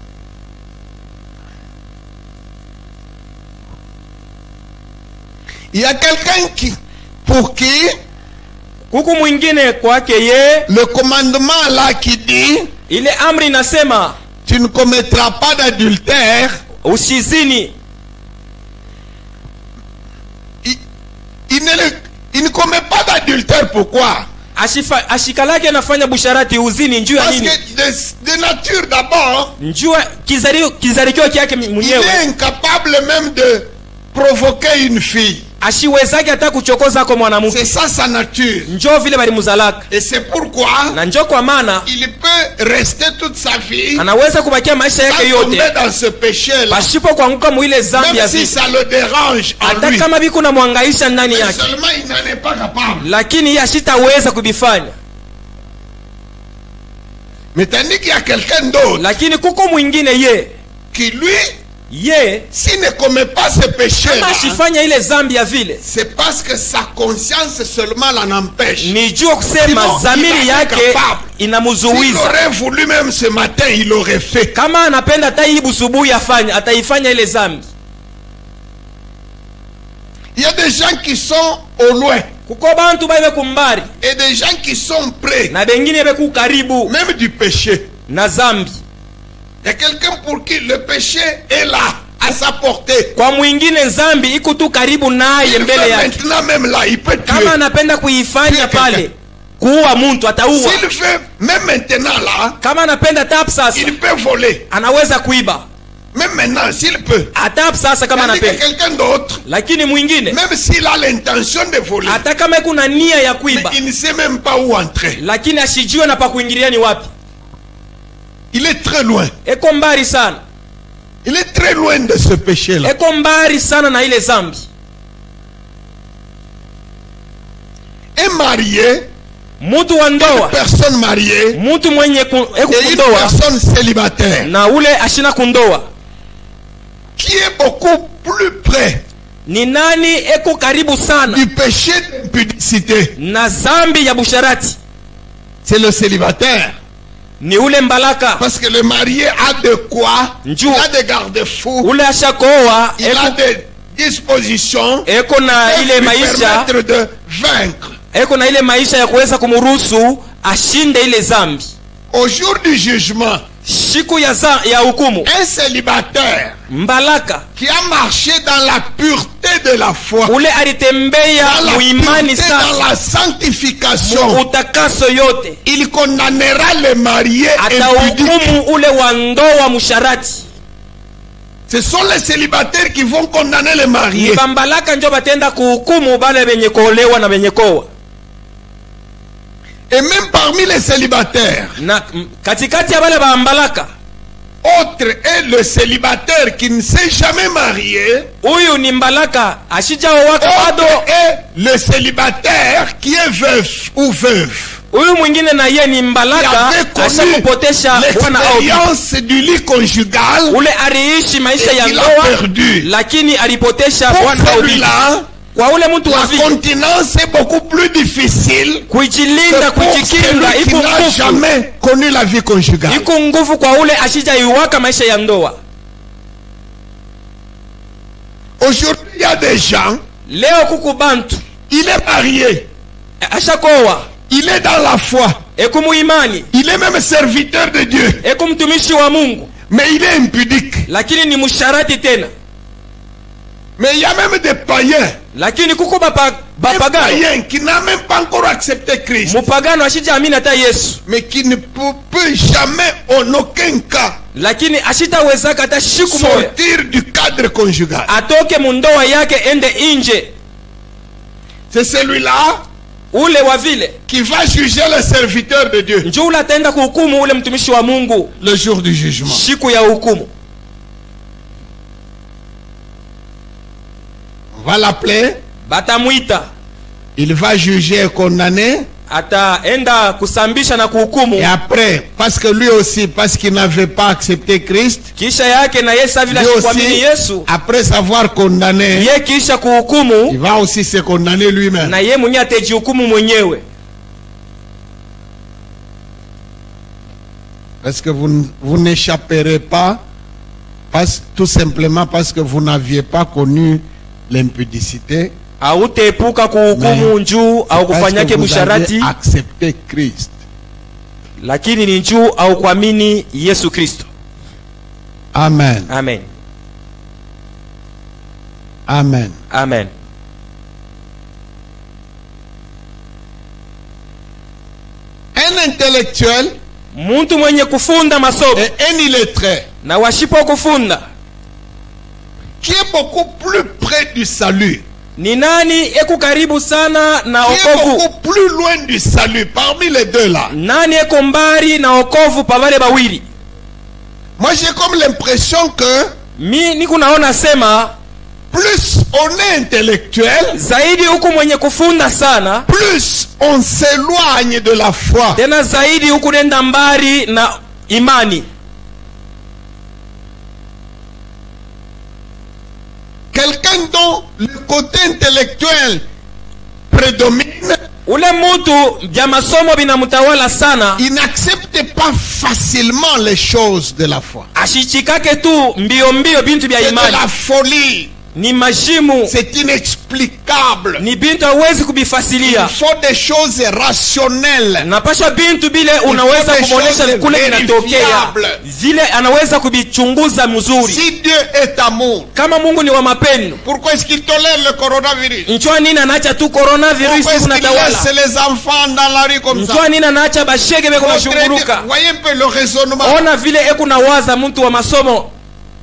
[SPEAKER 2] Il y a quelqu'un pour qui
[SPEAKER 1] Kuku mwingine kwake ye
[SPEAKER 2] le commandement là qui dit
[SPEAKER 1] ile amri inasema
[SPEAKER 2] tu ne commettras pas d'adultère,
[SPEAKER 1] usizini.
[SPEAKER 2] il ne commet pas d'adultère. Pourquoi?
[SPEAKER 1] Ashikalake anafanya busharati uzini njua
[SPEAKER 2] Parce
[SPEAKER 1] nini?
[SPEAKER 2] que de nature d'abord,
[SPEAKER 1] Njua kizarikio kyake
[SPEAKER 2] il
[SPEAKER 1] mwenyewe.
[SPEAKER 2] est incapable même de provoquer une fille.
[SPEAKER 1] Ashiwezake hata kuchokoza kwa mwanamke.
[SPEAKER 2] C'est ça sa nature.
[SPEAKER 1] Njoo vile bali muzalaka.
[SPEAKER 2] Et c'est pourquoi
[SPEAKER 1] Na njoo kwa maana
[SPEAKER 2] il peut rester toute sa vie
[SPEAKER 1] anaweza kubakia maisha yake
[SPEAKER 2] sans tomber
[SPEAKER 1] yote
[SPEAKER 2] dans ce péché-là.
[SPEAKER 1] pasipo kuanguka mwile zambi ya
[SPEAKER 2] Même si
[SPEAKER 1] vile.
[SPEAKER 2] ça le dérange en
[SPEAKER 1] Hata
[SPEAKER 2] lui.
[SPEAKER 1] kama biku na mwangaisha ndani
[SPEAKER 2] Mais
[SPEAKER 1] yake,
[SPEAKER 2] seulement il n'en est pas capable.
[SPEAKER 1] lakini yeye ashitaweza kubifanya.
[SPEAKER 2] Mais tandis qu'il y a quelqu'un d'autre
[SPEAKER 1] Lakini kuko mwingine
[SPEAKER 2] qui lui,
[SPEAKER 1] ye
[SPEAKER 2] s'il ne commet pas ce péché-là,
[SPEAKER 1] kama ashifanya ile zambi ya vile,
[SPEAKER 2] c'est parce que sa conscience seulement l'en empêche.
[SPEAKER 1] ni jua kusema
[SPEAKER 2] Sinon,
[SPEAKER 1] zamiri
[SPEAKER 2] il est
[SPEAKER 1] yake
[SPEAKER 2] incapable. S'il
[SPEAKER 1] inamuzuiza.
[SPEAKER 2] aurait voulu même ce matin, il aurait fait.
[SPEAKER 1] Kama anapenda hata hii busubuhi afanye, ataifanya ile zambi.
[SPEAKER 2] Il y a des gens qui sont au loin
[SPEAKER 1] Kuko bantu baibe kumbari
[SPEAKER 2] et des gens qui sont près,
[SPEAKER 1] na bengine beku karibu
[SPEAKER 2] même du péché.
[SPEAKER 1] na zambi.
[SPEAKER 2] Il y a quelqu'un pour qui le péché est là, à sa portée.
[SPEAKER 1] Kwa mwingine zambi iko tu karibu naye
[SPEAKER 2] Il
[SPEAKER 1] mbele
[SPEAKER 2] fait
[SPEAKER 1] yake.
[SPEAKER 2] maintenant même là, il peut tuer.
[SPEAKER 1] Kama anapenda kuifanya pale kuua mtu ataua.
[SPEAKER 2] S'il fait même maintenant là,
[SPEAKER 1] Kama anapenda tap sasa
[SPEAKER 2] il peut voler.
[SPEAKER 1] anaweza kuiba.
[SPEAKER 2] Même maintenant, s'il peut.
[SPEAKER 1] Atap sasa kama
[SPEAKER 2] Tandis que
[SPEAKER 1] anapenda.
[SPEAKER 2] quelqu'un d'autre,
[SPEAKER 1] Lakini mwingine
[SPEAKER 2] même s'il a l'intention de voler,
[SPEAKER 1] hata kama kuna nia ya
[SPEAKER 2] mais
[SPEAKER 1] kuiba,
[SPEAKER 2] il ne sait même pas où entrer.
[SPEAKER 1] lakini ashijue na pa kuingilia ni wapi.
[SPEAKER 2] Il est très loin.
[SPEAKER 1] Eko mbari sana.
[SPEAKER 2] Il est très loin de ce péché-là.
[SPEAKER 1] Eko mbari sana na ile zambi.
[SPEAKER 2] Un marié,
[SPEAKER 1] Mtu wa
[SPEAKER 2] une
[SPEAKER 1] ndoa,
[SPEAKER 2] personne mariée
[SPEAKER 1] mtu mwenye eko
[SPEAKER 2] et une
[SPEAKER 1] kundoa
[SPEAKER 2] personne célibataire
[SPEAKER 1] na ule ashina kundoa,
[SPEAKER 2] qui est beaucoup plus près
[SPEAKER 1] ni nani eko karibu sana
[SPEAKER 2] du péché d'impudicité,
[SPEAKER 1] na zambi ya busharati?
[SPEAKER 2] c'est le célibataire.
[SPEAKER 1] Ni ule mbalaka.
[SPEAKER 2] Parce que le marié a de quoi, il
[SPEAKER 1] Njoo.
[SPEAKER 2] a des garde-fous,
[SPEAKER 1] Ule ashakoa
[SPEAKER 2] il a des dispositions
[SPEAKER 1] eko na
[SPEAKER 2] qui
[SPEAKER 1] ile
[SPEAKER 2] lui
[SPEAKER 1] maisha,
[SPEAKER 2] permettre de vaincre.
[SPEAKER 1] eko na ile maisha ya kuweza kumruhusu ashinde ile zambi.
[SPEAKER 2] Au jour du jugement,
[SPEAKER 1] Siku ya hukumu,
[SPEAKER 2] un célibataire
[SPEAKER 1] mbalaka
[SPEAKER 2] qui a marché dans la pureté de la foi,
[SPEAKER 1] ule alitembea
[SPEAKER 2] dans la
[SPEAKER 1] muimani
[SPEAKER 2] pureté, dans
[SPEAKER 1] sana
[SPEAKER 2] la sanctification,
[SPEAKER 1] utakaso yote,
[SPEAKER 2] il condamnera le marié impudique.
[SPEAKER 1] atahukumu ule wa ndoa musharati.
[SPEAKER 2] Ce sont les célibataires qui vont condamner les mariés.
[SPEAKER 1] Bambalaka njo batenda kuhukumu bale benye kuolewa na benye koa.
[SPEAKER 2] Et même parmi les célibataires,
[SPEAKER 1] Na katikati ya bale bambalaka
[SPEAKER 2] autre est le célibataire qui ne s'est jamais marié.
[SPEAKER 1] Huyu ni mbalaka ashijaoa bado.
[SPEAKER 2] Autre est le célibataire qui est veuf ou veuve.
[SPEAKER 1] Huyu mwingine na yeye ni mbalaka ashakupotesha bwana au
[SPEAKER 2] l'expérience du lit conjugal.
[SPEAKER 1] Ule aliishi maisha ya ndoa lakini alipotesha bwana au bibi. Kwa ule mtu wa vile,
[SPEAKER 2] la continence est beaucoup plus difficile
[SPEAKER 1] kujilinda kujikinga
[SPEAKER 2] iko nguvu. Il n'a jamais connu la vie conjugale.
[SPEAKER 1] Iko nguvu kwa ule ashijaiwaka maisha ya ndoa.
[SPEAKER 2] Aujourd'hui, il y a des gens,
[SPEAKER 1] leo kuku bantu,
[SPEAKER 2] il est marié,
[SPEAKER 1] ashakoa,
[SPEAKER 2] il est dans la foi,
[SPEAKER 1] ekumuimani,
[SPEAKER 2] il est même serviteur de Dieu,
[SPEAKER 1] ekumtumishi wa Mungu,
[SPEAKER 2] mais il est impudique.
[SPEAKER 1] Lakini ni musharati tena.
[SPEAKER 2] Mais il y a même des païens,
[SPEAKER 1] lakini kuko
[SPEAKER 2] païen qui n'a même pas encore accepté Christ,
[SPEAKER 1] mupagano ashijaamini hata Yesu,
[SPEAKER 2] mais qui ne peut jamais en aucun cas
[SPEAKER 1] lakini ashitawezaka hata siku moja
[SPEAKER 2] sortir du cadre conjugal,
[SPEAKER 1] atoke mundoa yake ende inje.
[SPEAKER 2] C'est celui-là
[SPEAKER 1] ule wa vile
[SPEAKER 2] qui va juger le serviteur de Dieu,
[SPEAKER 1] njoo ataenda kuhukumu ule mtumishi wa Mungu
[SPEAKER 2] le jour du jugement,
[SPEAKER 1] siku ya hukumu.
[SPEAKER 2] On va l'appeler,
[SPEAKER 1] batamuita,
[SPEAKER 2] il va juger et condamner,
[SPEAKER 1] ataenda kusambisha na kuhukumu.
[SPEAKER 2] Et après, parce que lui aussi, parce qu'il n'avait pas accepté Christ,
[SPEAKER 1] kisha yake na Yesu vile kuamini Yesu,
[SPEAKER 2] après avoir condamné,
[SPEAKER 1] yeye kisha kuhukumu,
[SPEAKER 2] il va aussi se condamner lui-même.
[SPEAKER 1] Na yeye mwenyewe atajihukumu mwenyewe.
[SPEAKER 2] Parce que vous n'échapperez pas, tout simplement parce que vous n'aviez pas connu l'impudicité,
[SPEAKER 1] hauteepuka kuhukumu njuu au kufanyake busharati,
[SPEAKER 2] accepter Christ,
[SPEAKER 1] lakini ni njuu au kuamini Yesu Kristo.
[SPEAKER 2] Amen.
[SPEAKER 1] Amen.
[SPEAKER 2] Amen.
[SPEAKER 1] Amen.
[SPEAKER 2] Un intellectuel,
[SPEAKER 1] muntu mwenye kufunda masomo,
[SPEAKER 2] et un illettré,
[SPEAKER 1] na washipo kufunda,
[SPEAKER 2] qui est beaucoup plus près du salut,
[SPEAKER 1] ni nani eko karibu sana na
[SPEAKER 2] qui est
[SPEAKER 1] okovu?
[SPEAKER 2] beaucoup plus loin du salut parmi les deux là?
[SPEAKER 1] Nani eko mbari na okovu pavale bawili?
[SPEAKER 2] Moi j'ai comme l'impression que
[SPEAKER 1] mi niko naona sema
[SPEAKER 2] plus on est intellectuel,
[SPEAKER 1] zaidi huku mwenye kufunda sana,
[SPEAKER 2] plus on s'éloigne de la foi.
[SPEAKER 1] Tena zaidi huku nenda mbari na imani.
[SPEAKER 2] Quelqu'un dont le côté intellectuel prédomine,
[SPEAKER 1] ule mutu bya masomo binamutawala sana,
[SPEAKER 2] il n'accepte pas facilement les choses de la foi.
[SPEAKER 1] Ashichikake tu mbio mbio bintu bya imani.
[SPEAKER 2] C'est de la folie.
[SPEAKER 1] Ni majimu.
[SPEAKER 2] C'est inexplicable.
[SPEAKER 1] Ni bintu hawezi kubifasilia.
[SPEAKER 2] Il faut des choses rationnelles.
[SPEAKER 1] Napasha bintu bile unaweza kumonesha kule kinatokea. Zile anaweza kubichunguza mzuri.
[SPEAKER 2] Si Dieu est amour,
[SPEAKER 1] kama Mungu ni wa mapendo,
[SPEAKER 2] pourquoi est-ce qu'il tolère le coronavirus?
[SPEAKER 1] Njoo nini anaacha tu coronavirus kunatawala?
[SPEAKER 2] Pourquoi est-ce qu'il laisse les enfants dans la rue comme ça?
[SPEAKER 1] Njoo nini anaacha bashege beko bashunguruka?
[SPEAKER 2] Voyez un peu le raisonnement.
[SPEAKER 1] Ona vile eko nawaza mtu wa masomo.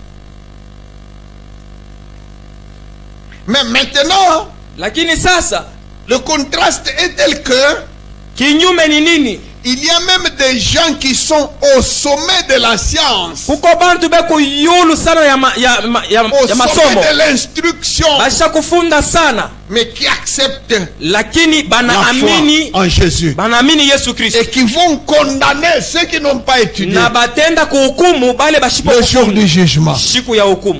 [SPEAKER 2] Mais maintenant,
[SPEAKER 1] lakini sasa
[SPEAKER 2] le contraste est tel que
[SPEAKER 1] kinyume ni nini?
[SPEAKER 2] Il y a même des gens qui sont au sommet de la science,
[SPEAKER 1] kuko bantu beko yulu sana ya masomo,
[SPEAKER 2] sommet de l'instruction,
[SPEAKER 1] basha kufunda sana,
[SPEAKER 2] mais qui acceptent
[SPEAKER 1] lakini banaamini
[SPEAKER 2] en Jésus,
[SPEAKER 1] banaamini Yesu Kristo,
[SPEAKER 2] et qui vont condamner ceux qui n'ont pas étudié
[SPEAKER 1] na batenda kuhukumu bale bashipo
[SPEAKER 2] le jour du jugement.
[SPEAKER 1] Siku ya hukumu.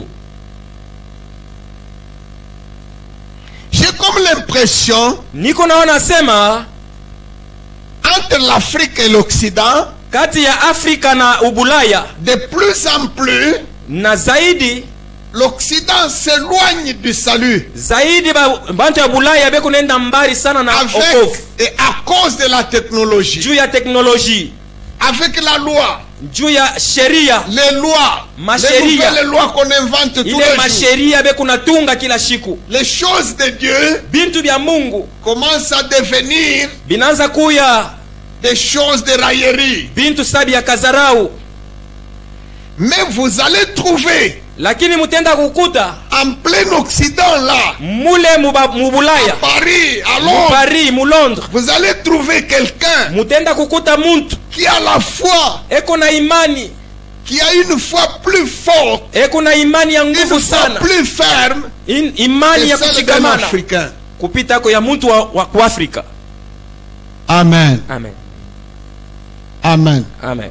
[SPEAKER 2] J'ai comme l'impression,
[SPEAKER 1] niko naona sema
[SPEAKER 2] entre l'Afrique et l'Occident,
[SPEAKER 1] kati ya Afrika na Ubulaya,
[SPEAKER 2] de plus en plus,
[SPEAKER 1] na zaidi
[SPEAKER 2] l'Occident s'éloigne du salut.
[SPEAKER 1] Zaidi bantu ya Bulaya beko nenda mbali sana na okovu.
[SPEAKER 2] Et à cause de la technologie,
[SPEAKER 1] juu ya teknolojia,
[SPEAKER 2] avec la loi,
[SPEAKER 1] juu ya sheria,
[SPEAKER 2] les lois, les nouvelles lois qu'on invente tous les jours,
[SPEAKER 1] masheria beko natunga kila siku,
[SPEAKER 2] les choses de Dieu,
[SPEAKER 1] bintu bya Mungu
[SPEAKER 2] commencent à devenir
[SPEAKER 1] binanza kuya
[SPEAKER 2] des choses de raillerie.
[SPEAKER 1] bintu sabi ya kazarau.
[SPEAKER 2] Mais vous allez trouver,
[SPEAKER 1] lakini mutenda kukuta
[SPEAKER 2] en plein Occident là,
[SPEAKER 1] mule mubulaya,
[SPEAKER 2] Paris, à Londres,
[SPEAKER 1] Paris, mu Londres,
[SPEAKER 2] vous allez trouver quelqu'un
[SPEAKER 1] mutenda kukuta muntu
[SPEAKER 2] qui a la foi,
[SPEAKER 1] eko na imani,
[SPEAKER 2] qui a une foi plus forte,
[SPEAKER 1] kuna imani ya
[SPEAKER 2] une
[SPEAKER 1] nguvu
[SPEAKER 2] foi
[SPEAKER 1] sana,
[SPEAKER 2] plus ferme
[SPEAKER 1] imani
[SPEAKER 2] que
[SPEAKER 1] ya
[SPEAKER 2] celle d'un
[SPEAKER 1] kushikamana
[SPEAKER 2] Africain.
[SPEAKER 1] kupita kwa ya mtu wa Kuafrika.
[SPEAKER 2] Amen.
[SPEAKER 1] Amen.
[SPEAKER 2] Amen.
[SPEAKER 1] Amen.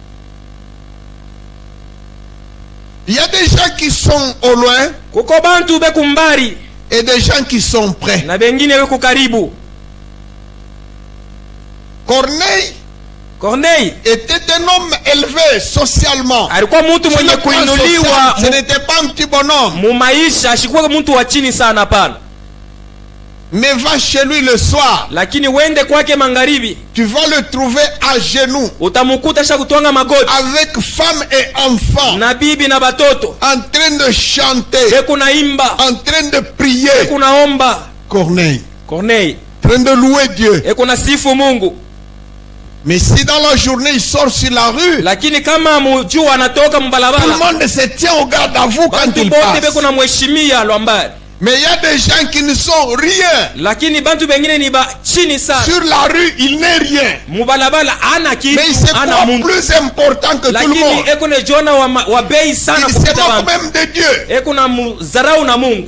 [SPEAKER 2] Il y a des gens qui sont au loin
[SPEAKER 1] Kuko bantu beku mbari
[SPEAKER 2] et des gens qui sont près.
[SPEAKER 1] na bengine beku karibu. Corneille
[SPEAKER 2] était un homme élevé socialement.
[SPEAKER 1] alikuwa mtu
[SPEAKER 2] Sur
[SPEAKER 1] mwenye
[SPEAKER 2] le plan
[SPEAKER 1] kuinuliwa
[SPEAKER 2] social, ce n'était pas un petit bonhomme.
[SPEAKER 1] mu maisha, ashikuwa mtu wa chini sana hapana.
[SPEAKER 2] Mais va chez lui le soir,
[SPEAKER 1] Lakini wende kwake magharibi,
[SPEAKER 2] tu vas le trouver à genoux,
[SPEAKER 1] utamukuta sha kutwanga magoti
[SPEAKER 2] avec femme et enfants,
[SPEAKER 1] na bibi na batoto,
[SPEAKER 2] en train de chanter,
[SPEAKER 1] beku naimba,
[SPEAKER 2] en train de prier.
[SPEAKER 1] beku naomba.
[SPEAKER 2] Corneille,
[SPEAKER 1] Corneille
[SPEAKER 2] en train de louer Dieu.
[SPEAKER 1] eko na sifu Mungu.
[SPEAKER 2] Mais si dans la journée il sort sur la rue,
[SPEAKER 1] Lakini kama mujua anatoka
[SPEAKER 2] tout le
[SPEAKER 1] mbalabala,
[SPEAKER 2] monde se tient au garde à vous quand
[SPEAKER 1] bantu
[SPEAKER 2] il
[SPEAKER 1] bote
[SPEAKER 2] passe.
[SPEAKER 1] beku na mheshimia lwambari.
[SPEAKER 2] Mais il y a des gens qui ne sont rien.
[SPEAKER 1] Lakini bantu bengine ni ba chini sana.
[SPEAKER 2] Sur la rue, il n'est rien.
[SPEAKER 1] Mubalabala ana kitu,
[SPEAKER 2] Mais c'est
[SPEAKER 1] ana
[SPEAKER 2] quoi
[SPEAKER 1] Mungu.
[SPEAKER 2] plus important que tout le
[SPEAKER 1] Lakini
[SPEAKER 2] monde?
[SPEAKER 1] eko ne jona wa bei sana
[SPEAKER 2] Il se
[SPEAKER 1] kupita
[SPEAKER 2] moque
[SPEAKER 1] bantu.
[SPEAKER 2] même de Dieu.
[SPEAKER 1] Eko na muzarau na Mungu.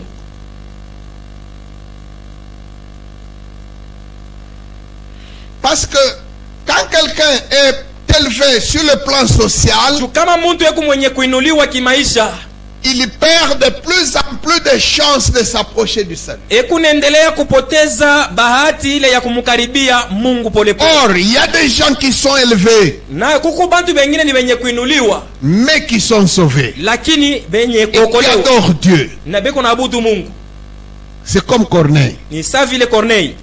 [SPEAKER 2] Parce que quand quelqu'un est élevé sur le plan social,
[SPEAKER 1] Kama mtu eko mwenye kuinuliwa kimaisha,
[SPEAKER 2] il perd de plus en plus de chances de s'approcher du salut.
[SPEAKER 1] eko naendelea kupoteza bahati ile ya kumkaribia Mungu polepole.
[SPEAKER 2] Or, il y a des gens qui sont élevés,
[SPEAKER 1] Na kuko bantu bengine ni benye kuinuliwa,
[SPEAKER 2] mais qui sont sauvés
[SPEAKER 1] lakini benye
[SPEAKER 2] et qui
[SPEAKER 1] kuokolewa
[SPEAKER 2] adorent Dieu.
[SPEAKER 1] na beko na abudu Mungu.
[SPEAKER 2] C'est comme Corneille.
[SPEAKER 1] Ni sa vile Corneille.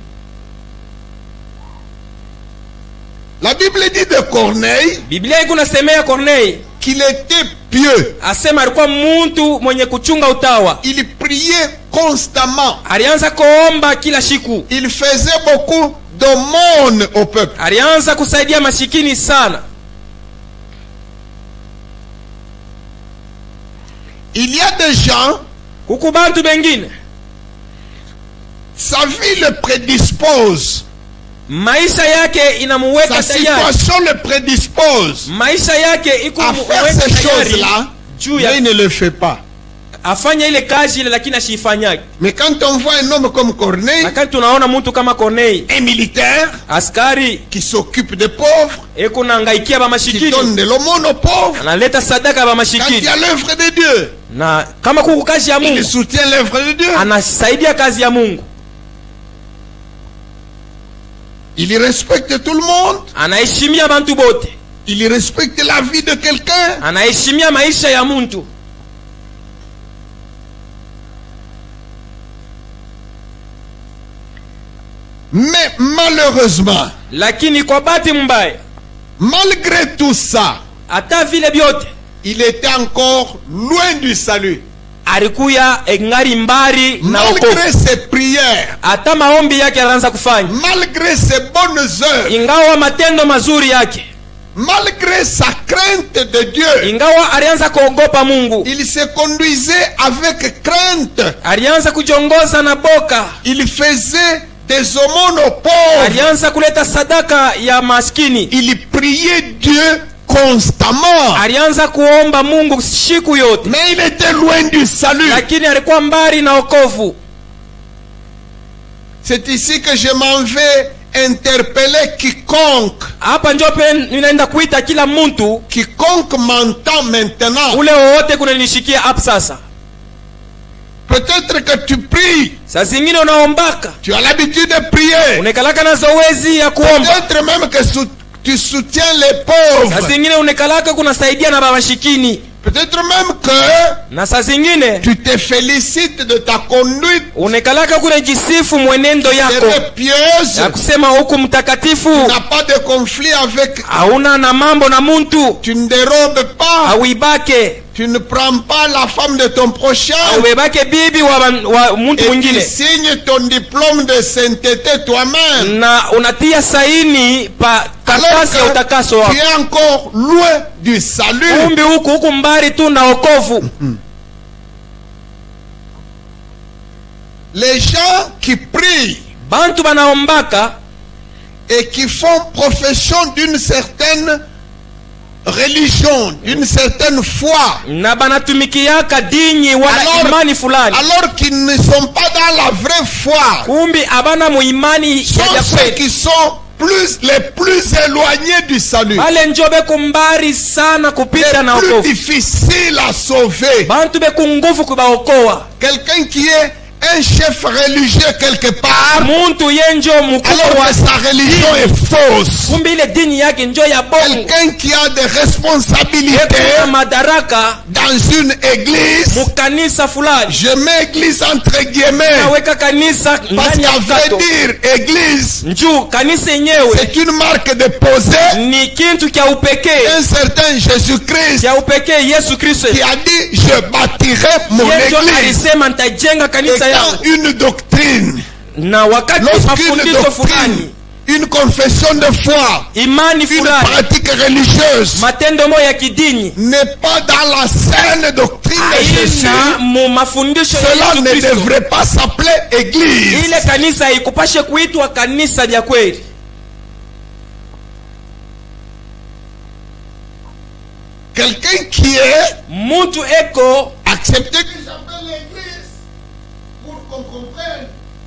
[SPEAKER 2] La Bible dit de Corneille
[SPEAKER 1] Biblia iko nasemea Corneille
[SPEAKER 2] qu'il était pieux.
[SPEAKER 1] asema alikuwa mtu mwenye kuchunga utawa.
[SPEAKER 2] Il priait constamment.
[SPEAKER 1] Alianza kuomba kila siku.
[SPEAKER 2] Il faisait beaucoup d'aumônes au peuple.
[SPEAKER 1] Alianza kusaidia masikini sana.
[SPEAKER 2] Il y a des gens,
[SPEAKER 1] Kuko bantu bengine
[SPEAKER 2] sa vie le prédispose.
[SPEAKER 1] maisha yake
[SPEAKER 2] Sa
[SPEAKER 1] inamuweka tayari.
[SPEAKER 2] situation le prédispose
[SPEAKER 1] Maisha yake iko
[SPEAKER 2] à faire
[SPEAKER 1] muweka
[SPEAKER 2] ces
[SPEAKER 1] tayari
[SPEAKER 2] choses-là,
[SPEAKER 1] juu
[SPEAKER 2] mais
[SPEAKER 1] ya
[SPEAKER 2] il ne le fait pas.
[SPEAKER 1] afanya ile kazi ile, lakini asifanyake.
[SPEAKER 2] Mais quand on voit un homme comme Corneille,
[SPEAKER 1] Lakini tunaona mtu kama Corneille,
[SPEAKER 2] un militaire
[SPEAKER 1] askari
[SPEAKER 2] qui s'occupe des pauvres,
[SPEAKER 1] eko naangaikia ba
[SPEAKER 2] qui
[SPEAKER 1] mashikini,
[SPEAKER 2] donne de l'aumône aux pauvres,
[SPEAKER 1] analeta sadaka ba
[SPEAKER 2] quand il
[SPEAKER 1] mashikini,
[SPEAKER 2] y a l'œuvre de Dieu,
[SPEAKER 1] na kama kuko kazi ya
[SPEAKER 2] il
[SPEAKER 1] Mungu
[SPEAKER 2] soutient l'œuvre de Dieu.
[SPEAKER 1] anasaidia kazi ya Mungu,
[SPEAKER 2] Il respecte tout le monde.
[SPEAKER 1] anaheshimia bantu bote,
[SPEAKER 2] Il respecte la vie de quelqu'un.
[SPEAKER 1] anaheshimia maisha ya mtu.
[SPEAKER 2] Mais malheureusement,
[SPEAKER 1] Lakini kwa bahati mbaya,
[SPEAKER 2] malgré tout ça,
[SPEAKER 1] hata vile vyote
[SPEAKER 2] il était encore loin du salut.
[SPEAKER 1] alikuya engari mbari na wokovu.
[SPEAKER 2] Malgré ses prières,
[SPEAKER 1] Hata maombi yake alianza kufanya,
[SPEAKER 2] malgré ses bonnes œuvres,
[SPEAKER 1] ingawa matendo mazuri yake,
[SPEAKER 2] malgré sa crainte de Dieu,
[SPEAKER 1] ingawa alianza kuogopa Mungu,
[SPEAKER 2] il se conduisait avec crainte.
[SPEAKER 1] alianza kujiongoza na boka,
[SPEAKER 2] Il faisait des aumônes aux pauvres.
[SPEAKER 1] alianza kuleta sadaka ya maskini,
[SPEAKER 2] Il priait Dieu constamment.
[SPEAKER 1] alianza kuomba Mungu siku yote,
[SPEAKER 2] Mais il était loin du salut.
[SPEAKER 1] lakini alikuwa mbali na wokovu.
[SPEAKER 2] C'est ici que je m'en vais interpeller quiconque.
[SPEAKER 1] Hapa ndio pe ninaenda kuita kila mtu
[SPEAKER 2] Quiconque m'entend maintenant.
[SPEAKER 1] ule wowote kunanishikia hapa sasa.
[SPEAKER 2] Peut-être que tu pries.
[SPEAKER 1] Saa zingine unaombaka,
[SPEAKER 2] Tu as l'habitude de prier.
[SPEAKER 1] unekalaka na zoezi ya kuomba.
[SPEAKER 2] Peut-être même que tu soutiens les
[SPEAKER 1] Saa
[SPEAKER 2] pauvres.
[SPEAKER 1] zingine unekalaka kunasaidia na babashikini,
[SPEAKER 2] Peut-être même que
[SPEAKER 1] na saa zingine
[SPEAKER 2] tu te félicites de ta conduite.
[SPEAKER 1] unekalaka kunajisifu mwenendo yako
[SPEAKER 2] C'est pieuse.
[SPEAKER 1] ya kusema huku mtakatifu,
[SPEAKER 2] Tu n'as pas de conflit avec.
[SPEAKER 1] hauna na mambo na muntu,
[SPEAKER 2] Tu ne dérobes pas.
[SPEAKER 1] hauibake,
[SPEAKER 2] Tu ne prends pas la femme de ton prochain.
[SPEAKER 1] hauibake bibi wa muntu
[SPEAKER 2] Et tu
[SPEAKER 1] mwingine,
[SPEAKER 2] signes ton diplôme de sainteté toi-même.
[SPEAKER 1] na unatia saini pa
[SPEAKER 2] Alors
[SPEAKER 1] karatasi ya utakaso
[SPEAKER 2] que tu
[SPEAKER 1] wako.
[SPEAKER 2] es encore loin du salut.
[SPEAKER 1] Kumbi huku mbali tu na wokovu.
[SPEAKER 2] Les gens qui prient
[SPEAKER 1] Bantu banaombaka
[SPEAKER 2] et qui font profession d'une certaine religion, d'une certaine foi,
[SPEAKER 1] na banatumikiaka dini wala imani fulani,
[SPEAKER 2] alors qu'ils ne sont pas dans la vraie foi,
[SPEAKER 1] kumbi abana muimani
[SPEAKER 2] sont
[SPEAKER 1] ya
[SPEAKER 2] ceux
[SPEAKER 1] kweli.
[SPEAKER 2] qui sont les plus éloignés du salut,
[SPEAKER 1] Bale njobe kumbari sana kupita na
[SPEAKER 2] les plus
[SPEAKER 1] wokovu.
[SPEAKER 2] difficiles à sauver.
[SPEAKER 1] Bantu be kungufu kubaokoa.
[SPEAKER 2] Quelqu'un qui est un chef religieux quelque part,
[SPEAKER 1] Muntu yenjo mkubwa
[SPEAKER 2] alors
[SPEAKER 1] wa
[SPEAKER 2] que sa religion est fausse.
[SPEAKER 1] kumbi ile dini yake njo ya bongo.
[SPEAKER 2] Quelqu'un qui a des responsabilités
[SPEAKER 1] Yekuna madaraka
[SPEAKER 2] dans une église,
[SPEAKER 1] mukanisa fulani.
[SPEAKER 2] je mets église entre guillemets,
[SPEAKER 1] Naweka kanisa
[SPEAKER 2] parce
[SPEAKER 1] ndani ya
[SPEAKER 2] qu'à
[SPEAKER 1] mkato.
[SPEAKER 2] vrai dire, église,
[SPEAKER 1] Njuu kanisa yenyewe
[SPEAKER 2] c'est une marque déposée.
[SPEAKER 1] ni kintu kya upekee.
[SPEAKER 2] Un certain Jésus-Christ
[SPEAKER 1] Kya upekee Yesu Kristo.
[SPEAKER 2] qui a dit, je bâtirai mon
[SPEAKER 1] Yenjo
[SPEAKER 2] église.
[SPEAKER 1] alisema nitajenga
[SPEAKER 2] Et
[SPEAKER 1] kanisa
[SPEAKER 2] quand
[SPEAKER 1] yangu.
[SPEAKER 2] une doctrine,
[SPEAKER 1] Na wakati
[SPEAKER 2] lorsqu'une
[SPEAKER 1] mafundisho
[SPEAKER 2] doctrine,
[SPEAKER 1] fulani,
[SPEAKER 2] une confession de foi,
[SPEAKER 1] imani
[SPEAKER 2] une
[SPEAKER 1] fulani,
[SPEAKER 2] pratique religieuse
[SPEAKER 1] matendo moja ya kidini
[SPEAKER 2] n'est pas dans la saine doctrine de Jésus,
[SPEAKER 1] haina mu mafundisho ya
[SPEAKER 2] cela
[SPEAKER 1] Yesu
[SPEAKER 2] ne
[SPEAKER 1] Kristo,
[SPEAKER 2] devrait pas s'appeler église.
[SPEAKER 1] ile kanisa haikupashe kuitwa kanisa lya kweli.
[SPEAKER 2] Quelqu'un qui est
[SPEAKER 1] Muntu eko
[SPEAKER 2] accepté que j'appelle l'église pour qu'on comprenne.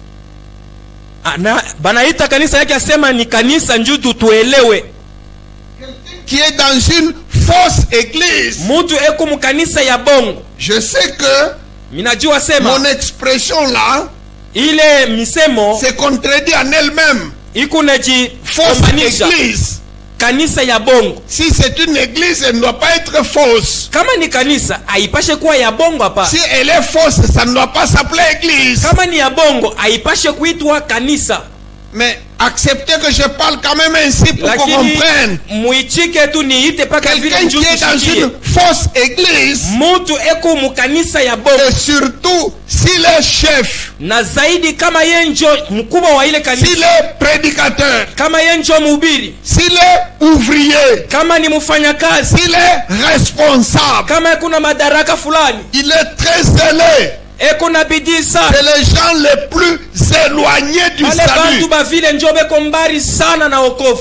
[SPEAKER 1] banaita kanisa yake asema ni kanisa njutu tuelewe.
[SPEAKER 2] Quelqu'un qui est dans une fausse église.
[SPEAKER 1] Muntu eko mu kanisa ya bongo.
[SPEAKER 2] Je sais que
[SPEAKER 1] Minajua sema
[SPEAKER 2] mon expression là
[SPEAKER 1] ile misemo
[SPEAKER 2] se contredit en elle-même.
[SPEAKER 1] ikuneji
[SPEAKER 2] Fausse
[SPEAKER 1] kombanisha
[SPEAKER 2] église.
[SPEAKER 1] kanisa ya bongo.
[SPEAKER 2] Si c'est une église, elle ne doit pas être fausse.
[SPEAKER 1] Kama ni kanisa haipashe kuwa ya bongo hapa.
[SPEAKER 2] Si elle est fausse, ça ne doit pas s'appeler église.
[SPEAKER 1] Kama ni ya bongo haipashe kuitwa kanisa.
[SPEAKER 2] Mais acceptez que je parle quand même ainsi pour qu'on
[SPEAKER 1] Lakini
[SPEAKER 2] comprenne.
[SPEAKER 1] muichike tu niite paka vile
[SPEAKER 2] Quelqu'un qui
[SPEAKER 1] njutu
[SPEAKER 2] est dans
[SPEAKER 1] shikie.
[SPEAKER 2] une fausse église,
[SPEAKER 1] Mutu eko mu kanisa ya bongo.
[SPEAKER 2] et surtout s'il est chef,
[SPEAKER 1] Na zaidi kama yenjo mkubwa wa ile
[SPEAKER 2] s'il
[SPEAKER 1] kanisa,
[SPEAKER 2] est prédicateur,
[SPEAKER 1] kama yenjo mhubiri,
[SPEAKER 2] s'il est ouvrier,
[SPEAKER 1] kama ni mfanyakazi,
[SPEAKER 2] s'il est responsable,
[SPEAKER 1] kama kuna madaraka fulani,
[SPEAKER 2] il est très zélé.
[SPEAKER 1] eko na bidii sana.
[SPEAKER 2] C'est les gens les plus éloignés du
[SPEAKER 1] Wale
[SPEAKER 2] salut.
[SPEAKER 1] bantu ba vile njo beko mbari sana na wokovu.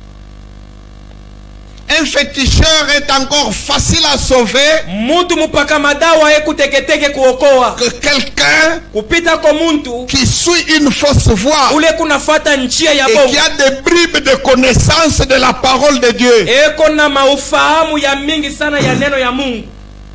[SPEAKER 2] Un féticheur est encore facile à sauver
[SPEAKER 1] Muntu mupaka madawa eko teketeke kuokoa.
[SPEAKER 2] que quelqu'un
[SPEAKER 1] Kupita kwa muntu
[SPEAKER 2] qui suit une fausse voie
[SPEAKER 1] ule kunafata njia ya
[SPEAKER 2] et qui
[SPEAKER 1] bongo.
[SPEAKER 2] a des bribes de connaissance de la parole de Dieu.
[SPEAKER 1] Eko na maufahamu ya mingi sana ya neno ya Mungu.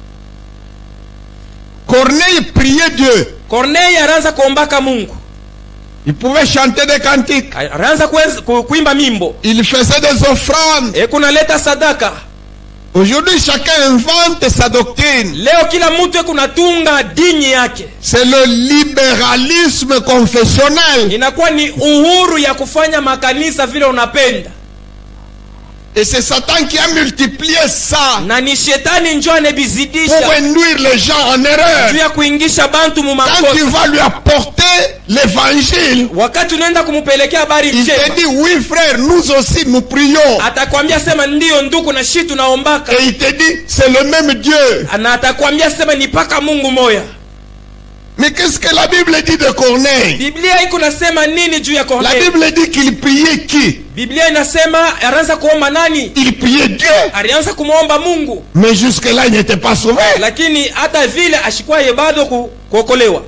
[SPEAKER 2] Corneille priait Dieu.
[SPEAKER 1] Corneille aranza kuombaka Mungu.
[SPEAKER 2] Il pouvait chanter des cantiques.
[SPEAKER 1] Aranza kuimba mimbo.
[SPEAKER 2] Il faisait des offrandes.
[SPEAKER 1] Eko naleta sadaka.
[SPEAKER 2] Aujourd'hui, chacun invente sa doctrine.
[SPEAKER 1] Leo kila mtu eko natunga dini yake.
[SPEAKER 2] C'est le libéralisme confessionnel.
[SPEAKER 1] Inakuwa ni uhuru ya kufanya makanisa vile unapenda.
[SPEAKER 2] Et c'est Satan qui a multiplié ça
[SPEAKER 1] Na ni shetani njo
[SPEAKER 2] pour
[SPEAKER 1] anebizidisha
[SPEAKER 2] induire les gens en erreur.
[SPEAKER 1] juu ya kuingisha bantu mu
[SPEAKER 2] Quand tu
[SPEAKER 1] makosa.
[SPEAKER 2] vas lui apporter l'évangile,
[SPEAKER 1] Wakati unaenda kumupelekea habari
[SPEAKER 2] il te
[SPEAKER 1] njema,
[SPEAKER 2] dit oui frère, nous aussi nous prions.
[SPEAKER 1] atakwambia sema ndio ndugu na shi tunaombaka.
[SPEAKER 2] Et il te dit c'est le même Dieu.
[SPEAKER 1] Na atakwambia sema ni paka Mungu moya.
[SPEAKER 2] Mais qu'est-ce que la Bible dit de Corneille?
[SPEAKER 1] Biblia iko nasema nini juu ya
[SPEAKER 2] La
[SPEAKER 1] Corneille?
[SPEAKER 2] Bible dit qu'il priait qui?
[SPEAKER 1] Biblia inasema alianza kuomba nani?
[SPEAKER 2] Il priait Dieu.
[SPEAKER 1] Alianza kumuomba Mungu.
[SPEAKER 2] Mais jusque-là, il n'était pas sauvé.
[SPEAKER 1] Lakini hata vile ashikwaye bado kuokolewa.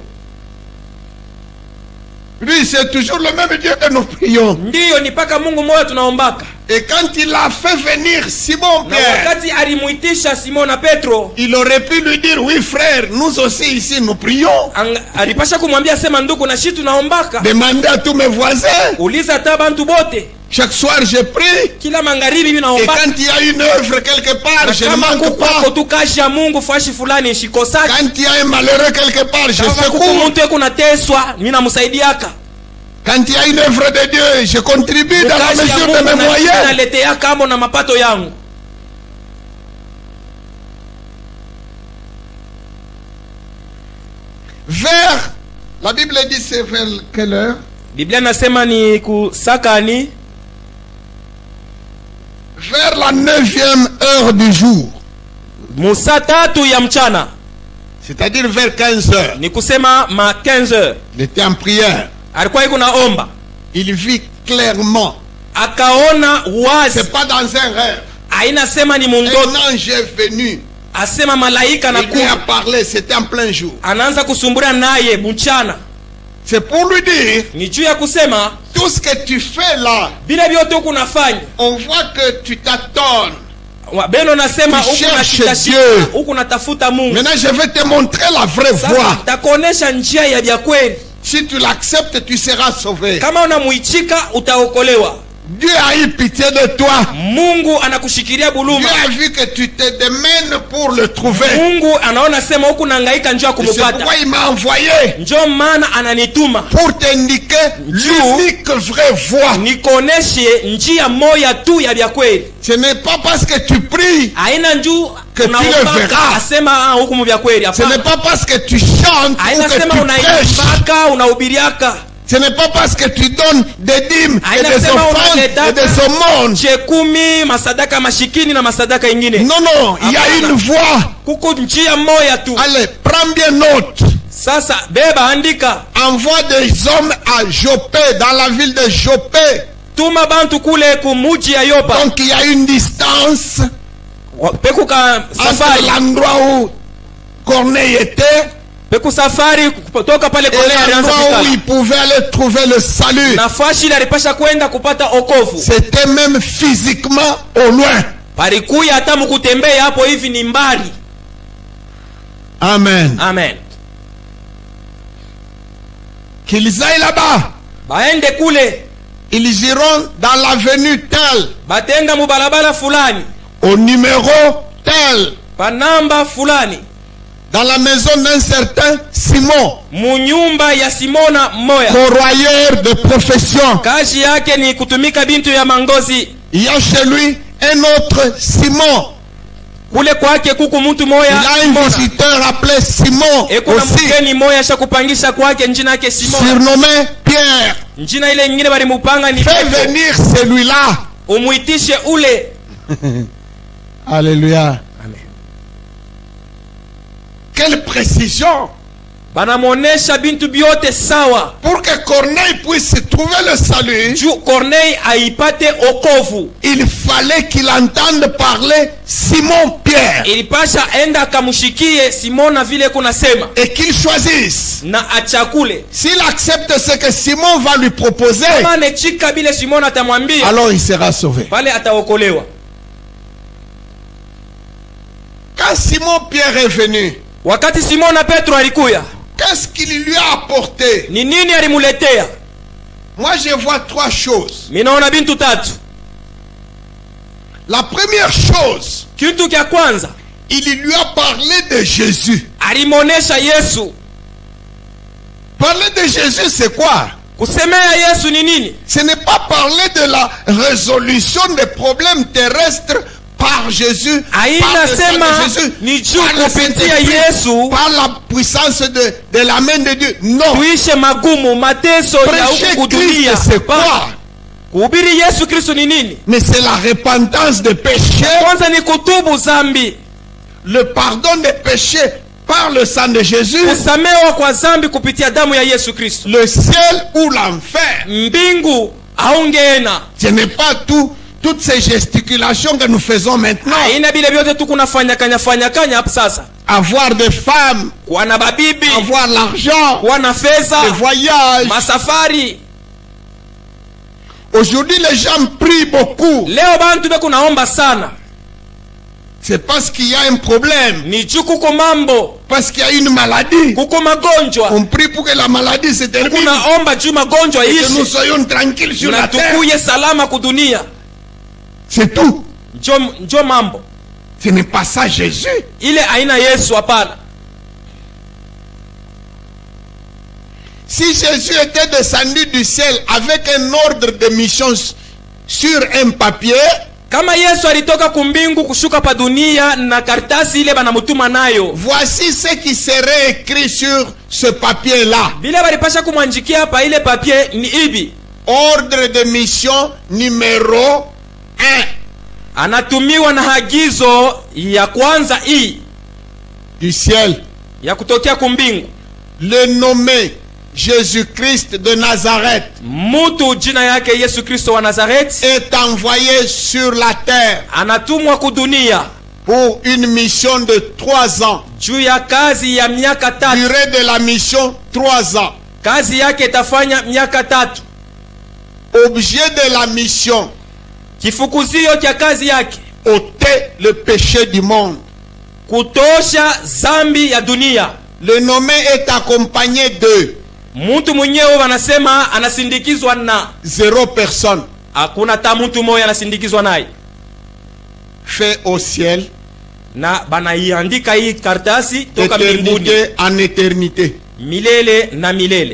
[SPEAKER 2] Lui, c'est toujours le même Dieu que nous prions.
[SPEAKER 1] Ndiyo ni paka Mungu moya tunaombaka.
[SPEAKER 2] Et quand il a fait venir Simon
[SPEAKER 1] Na
[SPEAKER 2] Pierre,
[SPEAKER 1] wakati alimuitisha Simon na Petro,
[SPEAKER 2] il aurait pu lui dire oui frère, nous aussi ici nous prions.
[SPEAKER 1] alipasha kumwambia sema ndugu na shi tunaombaka.
[SPEAKER 2] Demandez à tous mes voisins.
[SPEAKER 1] Uliza hata bantu bote.
[SPEAKER 2] Chaque soir je prie.
[SPEAKER 1] Kila magharibi mimi
[SPEAKER 2] Et
[SPEAKER 1] naomba.
[SPEAKER 2] quand il y a une œuvre quelque part, je ne manque pas.
[SPEAKER 1] Kuko tu kazi ya Mungu fashi fulani shikosaki.
[SPEAKER 2] Quand il y a un malheureux quelque part, je
[SPEAKER 1] Kama kuko
[SPEAKER 2] secours.
[SPEAKER 1] mtu eko nateswa, mimi namsaidiaka.
[SPEAKER 2] Quand il y a une œuvre de Dieu, je contribue dans la mesure de mes moyens.
[SPEAKER 1] Naletea kamo na mapato yangu.
[SPEAKER 2] Vers, la Bible dit c'est vers quelle heure?
[SPEAKER 1] Biblia nasema ni kusakani
[SPEAKER 2] Vers la 9e heure du jour.
[SPEAKER 1] musa tatu ya mchana.
[SPEAKER 2] C'est-à-dire vers 15 heures.
[SPEAKER 1] Ni kusema ma 15 heures.
[SPEAKER 2] Il était en prière.
[SPEAKER 1] Alikuwa iko naomba.
[SPEAKER 2] Il vit clairement.
[SPEAKER 1] Akaona wazi.
[SPEAKER 2] C'est pas dans un rêve.
[SPEAKER 1] Aina sema ni
[SPEAKER 2] Un
[SPEAKER 1] mundoto.
[SPEAKER 2] ange est venu.
[SPEAKER 1] Asema malaika
[SPEAKER 2] Il lui a
[SPEAKER 1] anakuja.
[SPEAKER 2] parlé, c'était en plein jour.
[SPEAKER 1] Anaanza kusumburia naye mchana.
[SPEAKER 2] C'est pour lui dire,
[SPEAKER 1] Ni juu ya kusema
[SPEAKER 2] tout ce que tu fais là,
[SPEAKER 1] vile vyote huku unafanya.
[SPEAKER 2] on voit que tu t'attends.
[SPEAKER 1] Beno nasema
[SPEAKER 2] Tu
[SPEAKER 1] huku
[SPEAKER 2] cherches
[SPEAKER 1] unashikashika,
[SPEAKER 2] Dieu.
[SPEAKER 1] huku natafuta Mungu.
[SPEAKER 2] Maintenant, je vais te montrer la vraie
[SPEAKER 1] Sasa
[SPEAKER 2] voie.
[SPEAKER 1] takuonesha njia ya vya kweli.
[SPEAKER 2] Si tu l'acceptes, tu seras sauvé.
[SPEAKER 1] Kama unamuichika utaokolewa.
[SPEAKER 2] Dieu a eu pitié de toi.
[SPEAKER 1] Mungu anakushikilia
[SPEAKER 2] Dieu
[SPEAKER 1] buluma.
[SPEAKER 2] a vu que tu te démènes pour le trouver.
[SPEAKER 1] Mungu anaona sema huku nahangaika njoo
[SPEAKER 2] C'est
[SPEAKER 1] kumupata.
[SPEAKER 2] pourquoi il m'a envoyé
[SPEAKER 1] Njoo maana ananituma
[SPEAKER 2] pour t'indiquer l'unique vraie voie.
[SPEAKER 1] nikuoneshe njia moja tu ya vya kweli.
[SPEAKER 2] Ce n'est pas parce que tu pries,
[SPEAKER 1] Haina njuu
[SPEAKER 2] Que tu le
[SPEAKER 1] unaombaka
[SPEAKER 2] verras.
[SPEAKER 1] asema huku mu vya kweli.
[SPEAKER 2] ce n'est
[SPEAKER 1] Hapana.
[SPEAKER 2] pas parce que tu chantes ou
[SPEAKER 1] Haina
[SPEAKER 2] que
[SPEAKER 1] sema
[SPEAKER 2] tu prêches,
[SPEAKER 1] unaimbaka unahubiriaka.
[SPEAKER 2] ce n'est pas parce que tu donnes des dîmes et
[SPEAKER 1] Haina
[SPEAKER 2] des
[SPEAKER 1] sema
[SPEAKER 2] offrandes et
[SPEAKER 1] unaletaka
[SPEAKER 2] des aumônes.
[SPEAKER 1] chekumi, masadaka mashikini na masadaka ingine.
[SPEAKER 2] Non, non, il y a
[SPEAKER 1] Hapana.
[SPEAKER 2] une voie.
[SPEAKER 1] Kuko njia moja tu.
[SPEAKER 2] Allez, prends bien note.
[SPEAKER 1] Sasa beba, andika.
[SPEAKER 2] Envoie des hommes à Jopé, dans la ville de Jopé.
[SPEAKER 1] Tuma bantu kule kumuji ya Yopa.
[SPEAKER 2] Donc il y a une distance
[SPEAKER 1] Peku ka
[SPEAKER 2] entre
[SPEAKER 1] safari.
[SPEAKER 2] l'endroit où Corneille était
[SPEAKER 1] Peku safari kutoka pale
[SPEAKER 2] et
[SPEAKER 1] Corneille alianza
[SPEAKER 2] l'endroit où
[SPEAKER 1] kukala.
[SPEAKER 2] il pouvait aller trouver le salut.
[SPEAKER 1] Nafasi ile alipasha kwenda kupata okovu.
[SPEAKER 2] C'était même physiquement au loin.
[SPEAKER 1] Palikuya hata mkutembea hapo hivi ni mbali.
[SPEAKER 2] Amen.
[SPEAKER 1] Amen.
[SPEAKER 2] Qu'ils aillent là-bas.
[SPEAKER 1] Baende kule,
[SPEAKER 2] Ils iront dans l'avenue telle,
[SPEAKER 1] batenda mubalabala fulani,
[SPEAKER 2] au numéro tel,
[SPEAKER 1] panamba fulani,
[SPEAKER 2] dans la maison d'un certain Simon,
[SPEAKER 1] munyumba ya Simona mmoya.
[SPEAKER 2] corroyeur de profession.
[SPEAKER 1] Kazi yake ni kutumika bintu ya mangozi.
[SPEAKER 2] Il y a chez lui un autre Simon.
[SPEAKER 1] Kule kwake kuku mtu
[SPEAKER 2] Il
[SPEAKER 1] moya
[SPEAKER 2] y a un
[SPEAKER 1] Simona.
[SPEAKER 2] visiteur appelé Simon
[SPEAKER 1] Kuna
[SPEAKER 2] aussi,
[SPEAKER 1] mgeni moya shakupangisha kwake njina yake Simona.
[SPEAKER 2] surnommé Pierre.
[SPEAKER 1] Njina ile nyingine bali mupanga ni
[SPEAKER 2] Fais
[SPEAKER 1] Petro.
[SPEAKER 2] venir celui-là.
[SPEAKER 1] Umuitishe ule.
[SPEAKER 2] Alléluia.
[SPEAKER 1] Amen.
[SPEAKER 2] Quelle précision.
[SPEAKER 1] Banamonesha bintu byote sawa.
[SPEAKER 2] Pour que Corneille puisse trouver le salut,
[SPEAKER 1] Juu Corneille aipate okovu.
[SPEAKER 2] il fallait qu'il entende parler Simon Pierre
[SPEAKER 1] Ilipasha enda akamshikie Simona vile kuna sema.
[SPEAKER 2] et qu'il choisisse.
[SPEAKER 1] Na achakule.
[SPEAKER 2] S'il accepte ce que Simon va lui proposer,
[SPEAKER 1] Kama anechika bile Simona atamwambia,
[SPEAKER 2] alors il sera sauvé.
[SPEAKER 1] pale ataokolewa.
[SPEAKER 2] Quand Simon Pierre est venu,
[SPEAKER 1] Wakati Simona Petro alikuya,
[SPEAKER 2] qu'est-ce qu'il lui a apporté?
[SPEAKER 1] ni nini alimuletea?
[SPEAKER 2] Moi, je vois trois choses.
[SPEAKER 1] Minaona bintu tatu.
[SPEAKER 2] La première chose,
[SPEAKER 1] Kitu kya kwanza,
[SPEAKER 2] il lui a parlé de Jésus.
[SPEAKER 1] alimonesha Yesu.
[SPEAKER 2] Parler de Jésus, c'est quoi?
[SPEAKER 1] Kusemea Yesu ni nini?
[SPEAKER 2] Ce n'est pas parler de la résolution des problèmes terrestres par Jésus,
[SPEAKER 1] Aina
[SPEAKER 2] par le sang
[SPEAKER 1] sema
[SPEAKER 2] de Jésus,
[SPEAKER 1] ni juu
[SPEAKER 2] par le
[SPEAKER 1] kupitia
[SPEAKER 2] Saint-Esprit,
[SPEAKER 1] Yesu
[SPEAKER 2] par la puissance de la main de Dieu. Non.
[SPEAKER 1] tuishe magumu, mateso ya
[SPEAKER 2] Prêcher
[SPEAKER 1] huku
[SPEAKER 2] Christ,
[SPEAKER 1] dunia.
[SPEAKER 2] c'est quoi?
[SPEAKER 1] Kuhubiri Yesu Kristo ni nini?
[SPEAKER 2] Mais c'est la repentance des péchés,
[SPEAKER 1] Kwanza ni kutubu zambi,
[SPEAKER 2] le pardon des péchés par le sang de Jésus,
[SPEAKER 1] kusamewa kwa zambi kupitia damu ya Yesu Kristo.
[SPEAKER 2] le ciel ou l'enfer.
[SPEAKER 1] Mbingu aungeena.
[SPEAKER 2] Ce n'est pas toutes ces gesticulations que nous faisons maintenant.
[SPEAKER 1] Aina bile vyote tu kunafanya kanya hapa sasa.
[SPEAKER 2] Avoir des femmes,
[SPEAKER 1] Kuwa na babibi,
[SPEAKER 2] avoir l'argent,
[SPEAKER 1] kuwa na
[SPEAKER 2] des
[SPEAKER 1] fedha,
[SPEAKER 2] voyages.
[SPEAKER 1] masafari.
[SPEAKER 2] Aujourd'hui, les gens prient beaucoup.
[SPEAKER 1] Leo bantu beko naomba sana.
[SPEAKER 2] C'est parce qu'il y a un problème,
[SPEAKER 1] Ni juu kuko mambo,
[SPEAKER 2] parce qu'il y a une maladie.
[SPEAKER 1] kuko magonjwa.
[SPEAKER 2] On prie pour que la maladie se termine
[SPEAKER 1] Kunaomba juu magonjwa
[SPEAKER 2] et que nous
[SPEAKER 1] ishi.
[SPEAKER 2] soyons tranquilles sur
[SPEAKER 1] Na
[SPEAKER 2] la terre.
[SPEAKER 1] tukuye salama kudunia.
[SPEAKER 2] C'est tout.
[SPEAKER 1] Njo mambo.
[SPEAKER 2] Ce n'est pas ça Jésus.
[SPEAKER 1] Ile aina Yesu hapana.
[SPEAKER 2] Si Jésus était descendu du ciel avec un ordre de mission sur un papier,
[SPEAKER 1] Kama Yesu alitoka kumbingu kushuka pa dunia na karatasi ile banamutuma nayo.
[SPEAKER 2] voici ce qui serait écrit sur ce papier-là.
[SPEAKER 1] Bila balipasha kumwanjikia hapa ile papier ni ibi.
[SPEAKER 2] Ordre de mission numéro 1
[SPEAKER 1] Anatumiwa na hagizo ya kwanza
[SPEAKER 2] du ciel.
[SPEAKER 1] ya kutokea kumbingu.
[SPEAKER 2] Le nommé Jésus-Christ de Nazareth
[SPEAKER 1] Mutu jina yake Yesu Kristo wa Nazareth
[SPEAKER 2] est envoyé sur la terre
[SPEAKER 1] anatumwa kudunia
[SPEAKER 2] pour une mission de 3 ans.
[SPEAKER 1] juu ya kazi ya miaka 3.
[SPEAKER 2] Durée de la mission 3 ans.
[SPEAKER 1] Kazi yake itafanya miaka 3.
[SPEAKER 2] Objet de la mission,
[SPEAKER 1] Kifukuzio cha kazi yake
[SPEAKER 2] ôter le péché du monde.
[SPEAKER 1] kutosha zambi ya dunia.
[SPEAKER 2] Le nommé est accompagné de
[SPEAKER 1] Mtu mwenyewe wanasema anasindikizwa na
[SPEAKER 2] 0 personne.
[SPEAKER 1] hakuna hata mtu mmoja anasindikizwa naye.
[SPEAKER 2] Fait au ciel,
[SPEAKER 1] Na banaiandika hii karatasi toka mbinguni
[SPEAKER 2] éternité en éternité.
[SPEAKER 1] milele na milele.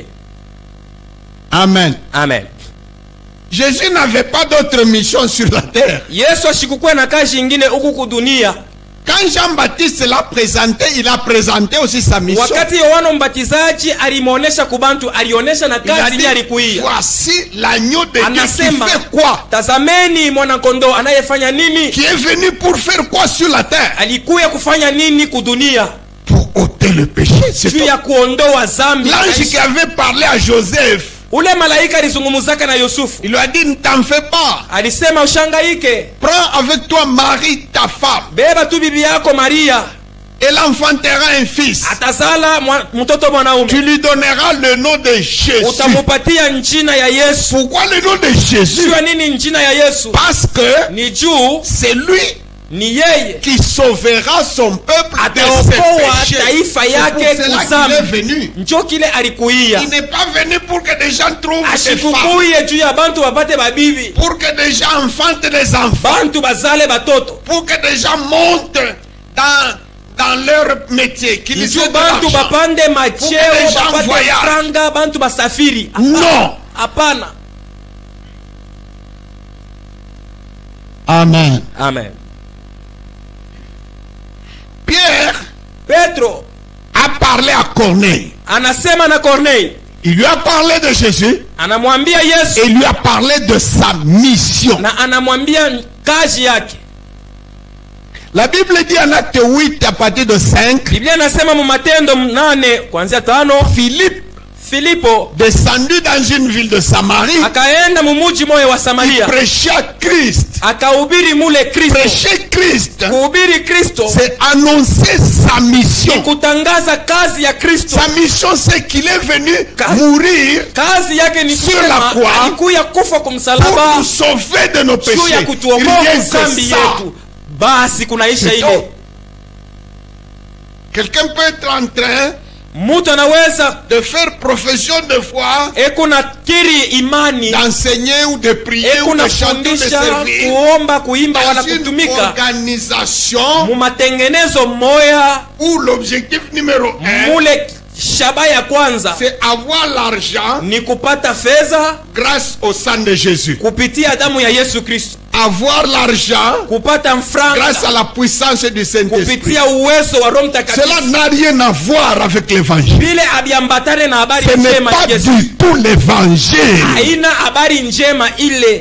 [SPEAKER 2] Amen.
[SPEAKER 1] Amen.
[SPEAKER 2] Jésus n'avait pas d'autre mission sur la terre.
[SPEAKER 1] Yesu ashikukuwa na kazi nyingine huku kudunia.
[SPEAKER 2] Quand Jean-Baptiste l'a présenté, il a présenté aussi sa mission.
[SPEAKER 1] Wakati Yohana Mbatizaji alimuonesha kubantu, alionesha na
[SPEAKER 2] Il a
[SPEAKER 1] kazi
[SPEAKER 2] dit,
[SPEAKER 1] ile alikuia.
[SPEAKER 2] voici l'agneau de Dieu qui
[SPEAKER 1] Anasema,
[SPEAKER 2] fait quoi?
[SPEAKER 1] tazameni mwana kondoo anayefanya nini?
[SPEAKER 2] Qui est venu pour faire quoi sur la terre?
[SPEAKER 1] Alikuya kufanya nini kudunia?
[SPEAKER 2] Pour ôter le péché. C'est
[SPEAKER 1] Juu
[SPEAKER 2] tout.
[SPEAKER 1] ya kuondoa zambi.
[SPEAKER 2] L'ange qui avait parlé à Joseph,
[SPEAKER 1] Ule malaika alizungumzaka na Yusufu.
[SPEAKER 2] il lui a dit, ne t'en fais pas.
[SPEAKER 1] Alisema ushangaike.
[SPEAKER 2] Prends avec toi Marie, ta femme.
[SPEAKER 1] Beba tu bibi yako Maria.
[SPEAKER 2] Elle enfantera un fils.
[SPEAKER 1] Atazala mtoto mwanaume.
[SPEAKER 2] Tu lui donneras le nom de Jésus.
[SPEAKER 1] Utamupatia njina ya Yesu.
[SPEAKER 2] Pourquoi le nom de Jésus?
[SPEAKER 1] Jua nini njina ya Yesu?
[SPEAKER 2] Parce que
[SPEAKER 1] Ni juu
[SPEAKER 2] c'est lui
[SPEAKER 1] ni yeye
[SPEAKER 2] qui sauvera son peuple de ses
[SPEAKER 1] ataokoa
[SPEAKER 2] péchés.
[SPEAKER 1] taifa
[SPEAKER 2] C'est
[SPEAKER 1] yake
[SPEAKER 2] pour cela qu'il est
[SPEAKER 1] kuzambi.
[SPEAKER 2] venu.
[SPEAKER 1] Njo kile alikuia.
[SPEAKER 2] Il n'est pas venu pour que des gens trouvent des femmes,
[SPEAKER 1] Ashikukuye juu ya bantu bapate babibi.
[SPEAKER 2] pour que des gens enfantent des enfants,
[SPEAKER 1] Bantu bazale batoto.
[SPEAKER 2] pour que des gens montent dans leur métier, qu'ils aient
[SPEAKER 1] Juu
[SPEAKER 2] de
[SPEAKER 1] bantu
[SPEAKER 2] l'argent.
[SPEAKER 1] bapande
[SPEAKER 2] Pour que
[SPEAKER 1] macheo,
[SPEAKER 2] les gens
[SPEAKER 1] bapate
[SPEAKER 2] voyagent.
[SPEAKER 1] franga, bantu basafiri.
[SPEAKER 2] Non.
[SPEAKER 1] Hapana.
[SPEAKER 2] Amen.
[SPEAKER 1] Amen.
[SPEAKER 2] Pierre
[SPEAKER 1] Petro
[SPEAKER 2] a parlé à Corneille.
[SPEAKER 1] anasema na Corneille,
[SPEAKER 2] Il lui a parlé de Jésus
[SPEAKER 1] anamwambia Yesu
[SPEAKER 2] et il lui a parlé de sa mission.
[SPEAKER 1] na anamwambia kazi yake.
[SPEAKER 2] La Bible dit en acte 8 à partir de 5,
[SPEAKER 1] Biblia inasema mu Matendo 8 kuanzia 5,
[SPEAKER 2] Philippe
[SPEAKER 1] Filipo
[SPEAKER 2] descendu dans une ville de Samarie,
[SPEAKER 1] akaenda mu muji moyo wa
[SPEAKER 2] il
[SPEAKER 1] Samaria,
[SPEAKER 2] prêchait à Christ.
[SPEAKER 1] akahubiri mule Kristo.
[SPEAKER 2] Prêcher Christ,
[SPEAKER 1] Kuhubiri Kristo
[SPEAKER 2] c'est annoncer sa mission.
[SPEAKER 1] ni kutangaza kazi ya Kristo.
[SPEAKER 2] Sa mission, c'est qu'il est venu mourir
[SPEAKER 1] Kazi yake ni
[SPEAKER 2] Sur la
[SPEAKER 1] kusema
[SPEAKER 2] croix,
[SPEAKER 1] alikuya kufa
[SPEAKER 2] pour
[SPEAKER 1] kumsalaba
[SPEAKER 2] nous sauver de nos
[SPEAKER 1] juu ya
[SPEAKER 2] péchés.
[SPEAKER 1] kutuokoa
[SPEAKER 2] Rien que
[SPEAKER 1] dhambi
[SPEAKER 2] ça.
[SPEAKER 1] yetu. Basi kunaisha
[SPEAKER 2] C'est
[SPEAKER 1] ile.
[SPEAKER 2] tout. Quelqu'un peut être en train
[SPEAKER 1] Mtu anaweza
[SPEAKER 2] de faire profession de foi,
[SPEAKER 1] ekuna kiri imani,
[SPEAKER 2] d'enseigner ou de prier ou
[SPEAKER 1] ekuna
[SPEAKER 2] de chanter ou de
[SPEAKER 1] fundisha,
[SPEAKER 2] servir
[SPEAKER 1] kuomba, kuimba wala
[SPEAKER 2] dans une
[SPEAKER 1] kutumika
[SPEAKER 2] organisation
[SPEAKER 1] mu matengenezo moya,
[SPEAKER 2] où l'objectif numéro 1,
[SPEAKER 1] mule shaba ya kwanza
[SPEAKER 2] c'est avoir l'argent
[SPEAKER 1] ni kupata fedha
[SPEAKER 2] grâce au sang de Jésus.
[SPEAKER 1] kupitia damu ya Yesu Kristo,
[SPEAKER 2] Avoir l'argent
[SPEAKER 1] kupata
[SPEAKER 2] grâce à
[SPEAKER 1] mfranga
[SPEAKER 2] la puissance du Saint-Esprit.
[SPEAKER 1] kupitia uwezo wa Roho
[SPEAKER 2] Cela
[SPEAKER 1] Mtakatifu.
[SPEAKER 2] n'a rien à voir avec l'évangile.
[SPEAKER 1] Vile abiambatane na habari
[SPEAKER 2] Ce n'est
[SPEAKER 1] njema
[SPEAKER 2] pas
[SPEAKER 1] ya Yesu.
[SPEAKER 2] du tout l'évangile.
[SPEAKER 1] Haina habari njema ile.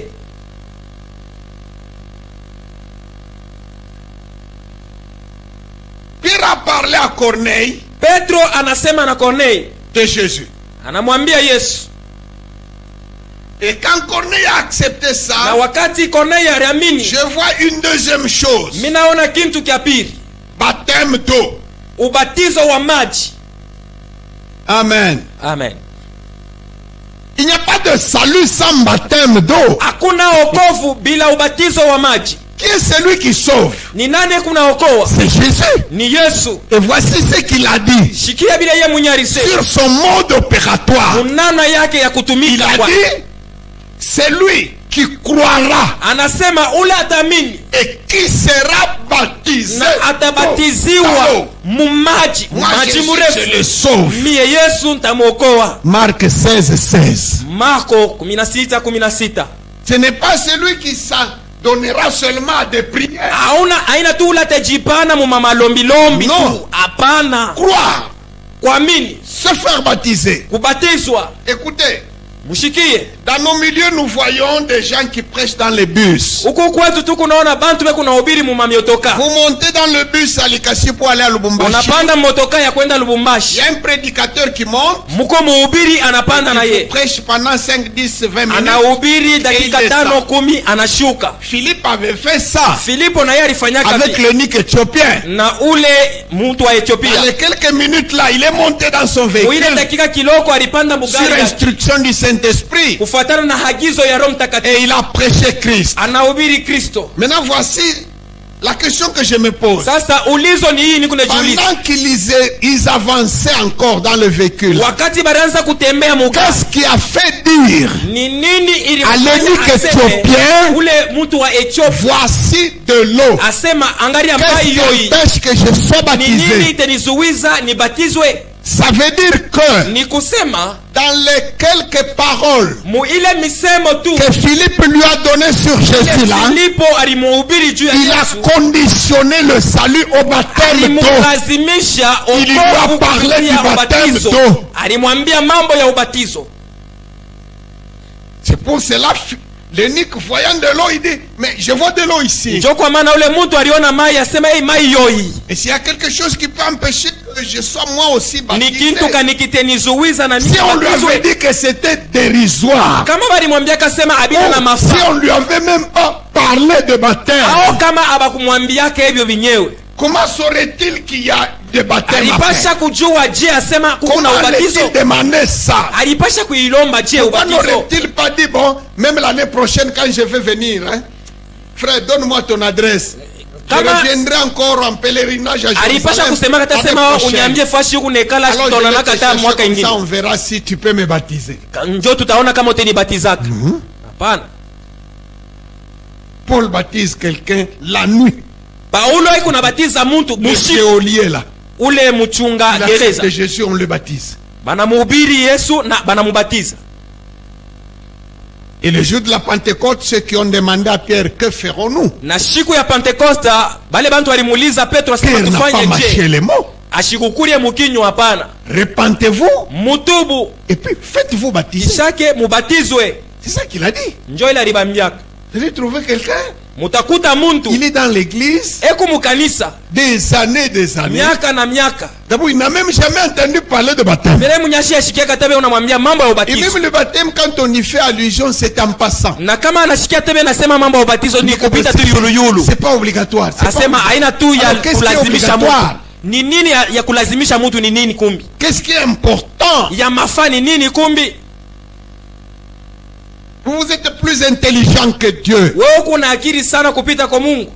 [SPEAKER 2] Pierre a parlé à Corneille
[SPEAKER 1] Petro anasema na Corneille,
[SPEAKER 2] de Jésus.
[SPEAKER 1] anamwambia Yesu.
[SPEAKER 2] Et quand Corneille a accepté
[SPEAKER 1] Na
[SPEAKER 2] ça,
[SPEAKER 1] wakati Corneille aliamini,
[SPEAKER 2] je vois une deuxième chose.
[SPEAKER 1] mimi naona kintu kya pili,
[SPEAKER 2] Baptême d'eau.
[SPEAKER 1] ubatizo wa maji.
[SPEAKER 2] Amen.
[SPEAKER 1] Amen.
[SPEAKER 2] Il n'y a pas de salut sans baptême d'eau.
[SPEAKER 1] Hakuna wokovu bila ubatizo wa maji.
[SPEAKER 2] Qui est celui qui sauve?
[SPEAKER 1] Ni nani kuna okoa?
[SPEAKER 2] C'est Jésus.
[SPEAKER 1] Ni Yesu.
[SPEAKER 2] Et voici ce qu'il a dit
[SPEAKER 1] Shikia bila ye munyarise.
[SPEAKER 2] sur son mode opératoire.
[SPEAKER 1] Munana yake ya
[SPEAKER 2] Il
[SPEAKER 1] kutumika
[SPEAKER 2] a
[SPEAKER 1] kwa.
[SPEAKER 2] dit, c'est lui qui croira
[SPEAKER 1] Anasema ule atamini
[SPEAKER 2] et qui sera baptisé.
[SPEAKER 1] na atabatiziwa
[SPEAKER 2] d'eau.
[SPEAKER 1] mu maji.
[SPEAKER 2] Moi,
[SPEAKER 1] Maji
[SPEAKER 2] Jésus, je
[SPEAKER 1] murefu.
[SPEAKER 2] le sauve.
[SPEAKER 1] Mie Yesu ntamuokoa.
[SPEAKER 2] Marc 16:16.
[SPEAKER 1] Marko 16:16.
[SPEAKER 2] Ce n'est pas celui qui s'en donnera seulement à des prières.
[SPEAKER 1] Haina tu ula tajipana mu mamalombi
[SPEAKER 2] Non.
[SPEAKER 1] tu. Hapana.
[SPEAKER 2] Croire,
[SPEAKER 1] Kuamini,
[SPEAKER 2] se faire baptiser.
[SPEAKER 1] kubatizwa.
[SPEAKER 2] Écoutez,
[SPEAKER 1] Mushikie.
[SPEAKER 2] Dans nos milieux, nous voyons des gens qui prêchent dans les bus.
[SPEAKER 1] Huko kwetu tu kunaona bantu beko nahubiri mu mamiotoka.
[SPEAKER 2] Vous montez dans le bus à Likasi pour aller à Lubumbashi.
[SPEAKER 1] Unapanda motoka ya kwenda Lubumbashi.
[SPEAKER 2] Il y a un prédicateur qui monte.
[SPEAKER 1] Muko muhubiri anapanda na ye.
[SPEAKER 2] Il prêche pendant 5, 10, 20 minutes.
[SPEAKER 1] Anahubiri dakika 5 10 anashuka.
[SPEAKER 2] Philippe avait fait ça.
[SPEAKER 1] Philippe na ye alifanyaka
[SPEAKER 2] avec le Nick éthiopien.
[SPEAKER 1] Na ule mtu wa Ethiopia.
[SPEAKER 2] Dans les quelques minutes là, il est monté dans son véhicule.
[SPEAKER 1] Ile dakika kiloko alipanda mugari.
[SPEAKER 2] Sur instruction du Saint-Esprit.
[SPEAKER 1] Kufuatana na hagizo ya Roho Mtakatifu.
[SPEAKER 2] Et il a prêché Christ.
[SPEAKER 1] Anahubiri Kristo.
[SPEAKER 2] Maintenant voici la question que je me pose.
[SPEAKER 1] Sasa ulizo ni hii niko najiuliza.
[SPEAKER 2] Pendant qu'ils avançaient encore dans le véhicule.
[SPEAKER 1] Wakati baraanza kutembea mugari.
[SPEAKER 2] Qu'est-ce qui a fait dire
[SPEAKER 1] ni nini ili
[SPEAKER 2] à l'Unique éthiopien
[SPEAKER 1] ule mtu wa Ethiopia
[SPEAKER 2] voici de l'eau.
[SPEAKER 1] Asema angalia mai yoi.
[SPEAKER 2] Qu'est-ce que je sois
[SPEAKER 1] Ni nini
[SPEAKER 2] baptisé?
[SPEAKER 1] itanizuiza nibatizwe?
[SPEAKER 2] Ça veut dire que
[SPEAKER 1] Ni kusema
[SPEAKER 2] dans les quelques paroles
[SPEAKER 1] mu ile misemo tu
[SPEAKER 2] que Philippe lui a donné sur Jésus là,
[SPEAKER 1] Filipo alimuhubiri juu ya
[SPEAKER 2] il a
[SPEAKER 1] Yesu.
[SPEAKER 2] conditionné le salut au baptême d'eau.
[SPEAKER 1] Alimulazimisha
[SPEAKER 2] Il lui a parlé du baptême d'eau.
[SPEAKER 1] Alimwambia mambo ya ubatizo.
[SPEAKER 2] C'est pour cela l'unique voyant de l'eau, il dit mais je vois de l'eau ici.
[SPEAKER 1] Ndio kwa maana ule mtu aliona mai asema hii mai yoi.
[SPEAKER 2] Et s'il y a quelque chose qui peut empêcher que je sois moi aussi
[SPEAKER 1] Ni
[SPEAKER 2] baptisé,
[SPEAKER 1] kitu kanikitenizuiza na mimi.
[SPEAKER 2] si on lui avait dit que c'était dérisoire,
[SPEAKER 1] kama walimwambia kasema abina na
[SPEAKER 2] si
[SPEAKER 1] mafaa,
[SPEAKER 2] on lui avait même pas parlé de baptême,
[SPEAKER 1] au kama abakumwambiaka hivyo vinyewe,
[SPEAKER 2] comment saurait-il qu'il y a des baptêmes à
[SPEAKER 1] alipasha
[SPEAKER 2] faire?
[SPEAKER 1] kujua je asema kuna
[SPEAKER 2] Comment
[SPEAKER 1] ubatizo?
[SPEAKER 2] allait-il demander ça?
[SPEAKER 1] Alipasha kuilomba je
[SPEAKER 2] Pourquoi
[SPEAKER 1] ubatizo?
[SPEAKER 2] n'aurait-il pas dit bon, même l'année prochaine quand je vais venir, hein, frère, donne-moi ton adresse. Je reviendrai encore en pèlerinage à
[SPEAKER 1] Alipasha
[SPEAKER 2] Jérusalem.
[SPEAKER 1] kusema kata
[SPEAKER 2] l'année
[SPEAKER 1] sema
[SPEAKER 2] prochaine.
[SPEAKER 1] uniambie fashi kunekala
[SPEAKER 2] Alors je vais
[SPEAKER 1] tutaonana
[SPEAKER 2] te
[SPEAKER 1] kata
[SPEAKER 2] chercher
[SPEAKER 1] mwaka
[SPEAKER 2] comme
[SPEAKER 1] ingine.
[SPEAKER 2] ça, on verra si tu peux me baptiser.
[SPEAKER 1] Njo tutaona kama utanibatizaka. Hapana.
[SPEAKER 2] Paul baptise quelqu'un la nuit.
[SPEAKER 1] Paulo iko nabatiza mtu
[SPEAKER 2] Le
[SPEAKER 1] bushi
[SPEAKER 2] geôlier là.
[SPEAKER 1] ule mchunga
[SPEAKER 2] Il
[SPEAKER 1] gereza.
[SPEAKER 2] accepte de Jésus, on le baptise.
[SPEAKER 1] Banamhubiri Yesu na banamubatiza.
[SPEAKER 2] Et le jour de la Pentecôte, ceux qui ont demandé à Pierre, que ferons-nous?
[SPEAKER 1] Na siku ya Pentekosta bale bantu walimuuliza Petro asema
[SPEAKER 2] Pierre n'a pas
[SPEAKER 1] tufanye
[SPEAKER 2] mâché
[SPEAKER 1] je?
[SPEAKER 2] les mots.
[SPEAKER 1] Ashikukulie mukinywa hapana.
[SPEAKER 2] Repentez-vous
[SPEAKER 1] Mutubu
[SPEAKER 2] et puis faites-vous baptiser.
[SPEAKER 1] ishake mubatizwe.
[SPEAKER 2] C'est ça qu'il a dit.
[SPEAKER 1] Njo ile alibambiaka.
[SPEAKER 2] Vous allez trouver quelqu'un.
[SPEAKER 1] Mutakuta muntu
[SPEAKER 2] Il est dans l'église
[SPEAKER 1] eko mukanisa
[SPEAKER 2] des années.
[SPEAKER 1] miaka na miaka.
[SPEAKER 2] D'abord, il n'a même jamais entendu parler de baptême.
[SPEAKER 1] Mbele munyashi ashikia katabe unamwambia mambo ya
[SPEAKER 2] Et
[SPEAKER 1] ubatizo.
[SPEAKER 2] même le baptême, quand on y fait allusion, c'est en passant.
[SPEAKER 1] Na kama anashikia tebe nasema mambo ya ubatizo ni kupita tu yulu yulu.
[SPEAKER 2] C'est pas obligatoire. C'est pas
[SPEAKER 1] Asema haina tu ya
[SPEAKER 2] Alors, qu'est-ce qui est
[SPEAKER 1] kulazimisha mtu.
[SPEAKER 2] obligatoire?
[SPEAKER 1] Ni nini ya kulazimisha mtu ni nini kumbi?
[SPEAKER 2] Qu'est-ce qui est important?
[SPEAKER 1] Ya mafaa ni nini kumbi?
[SPEAKER 2] Vous êtes plus intelligent que Dieu.
[SPEAKER 1] Wewe kuna akili sana kupita kwa Mungu.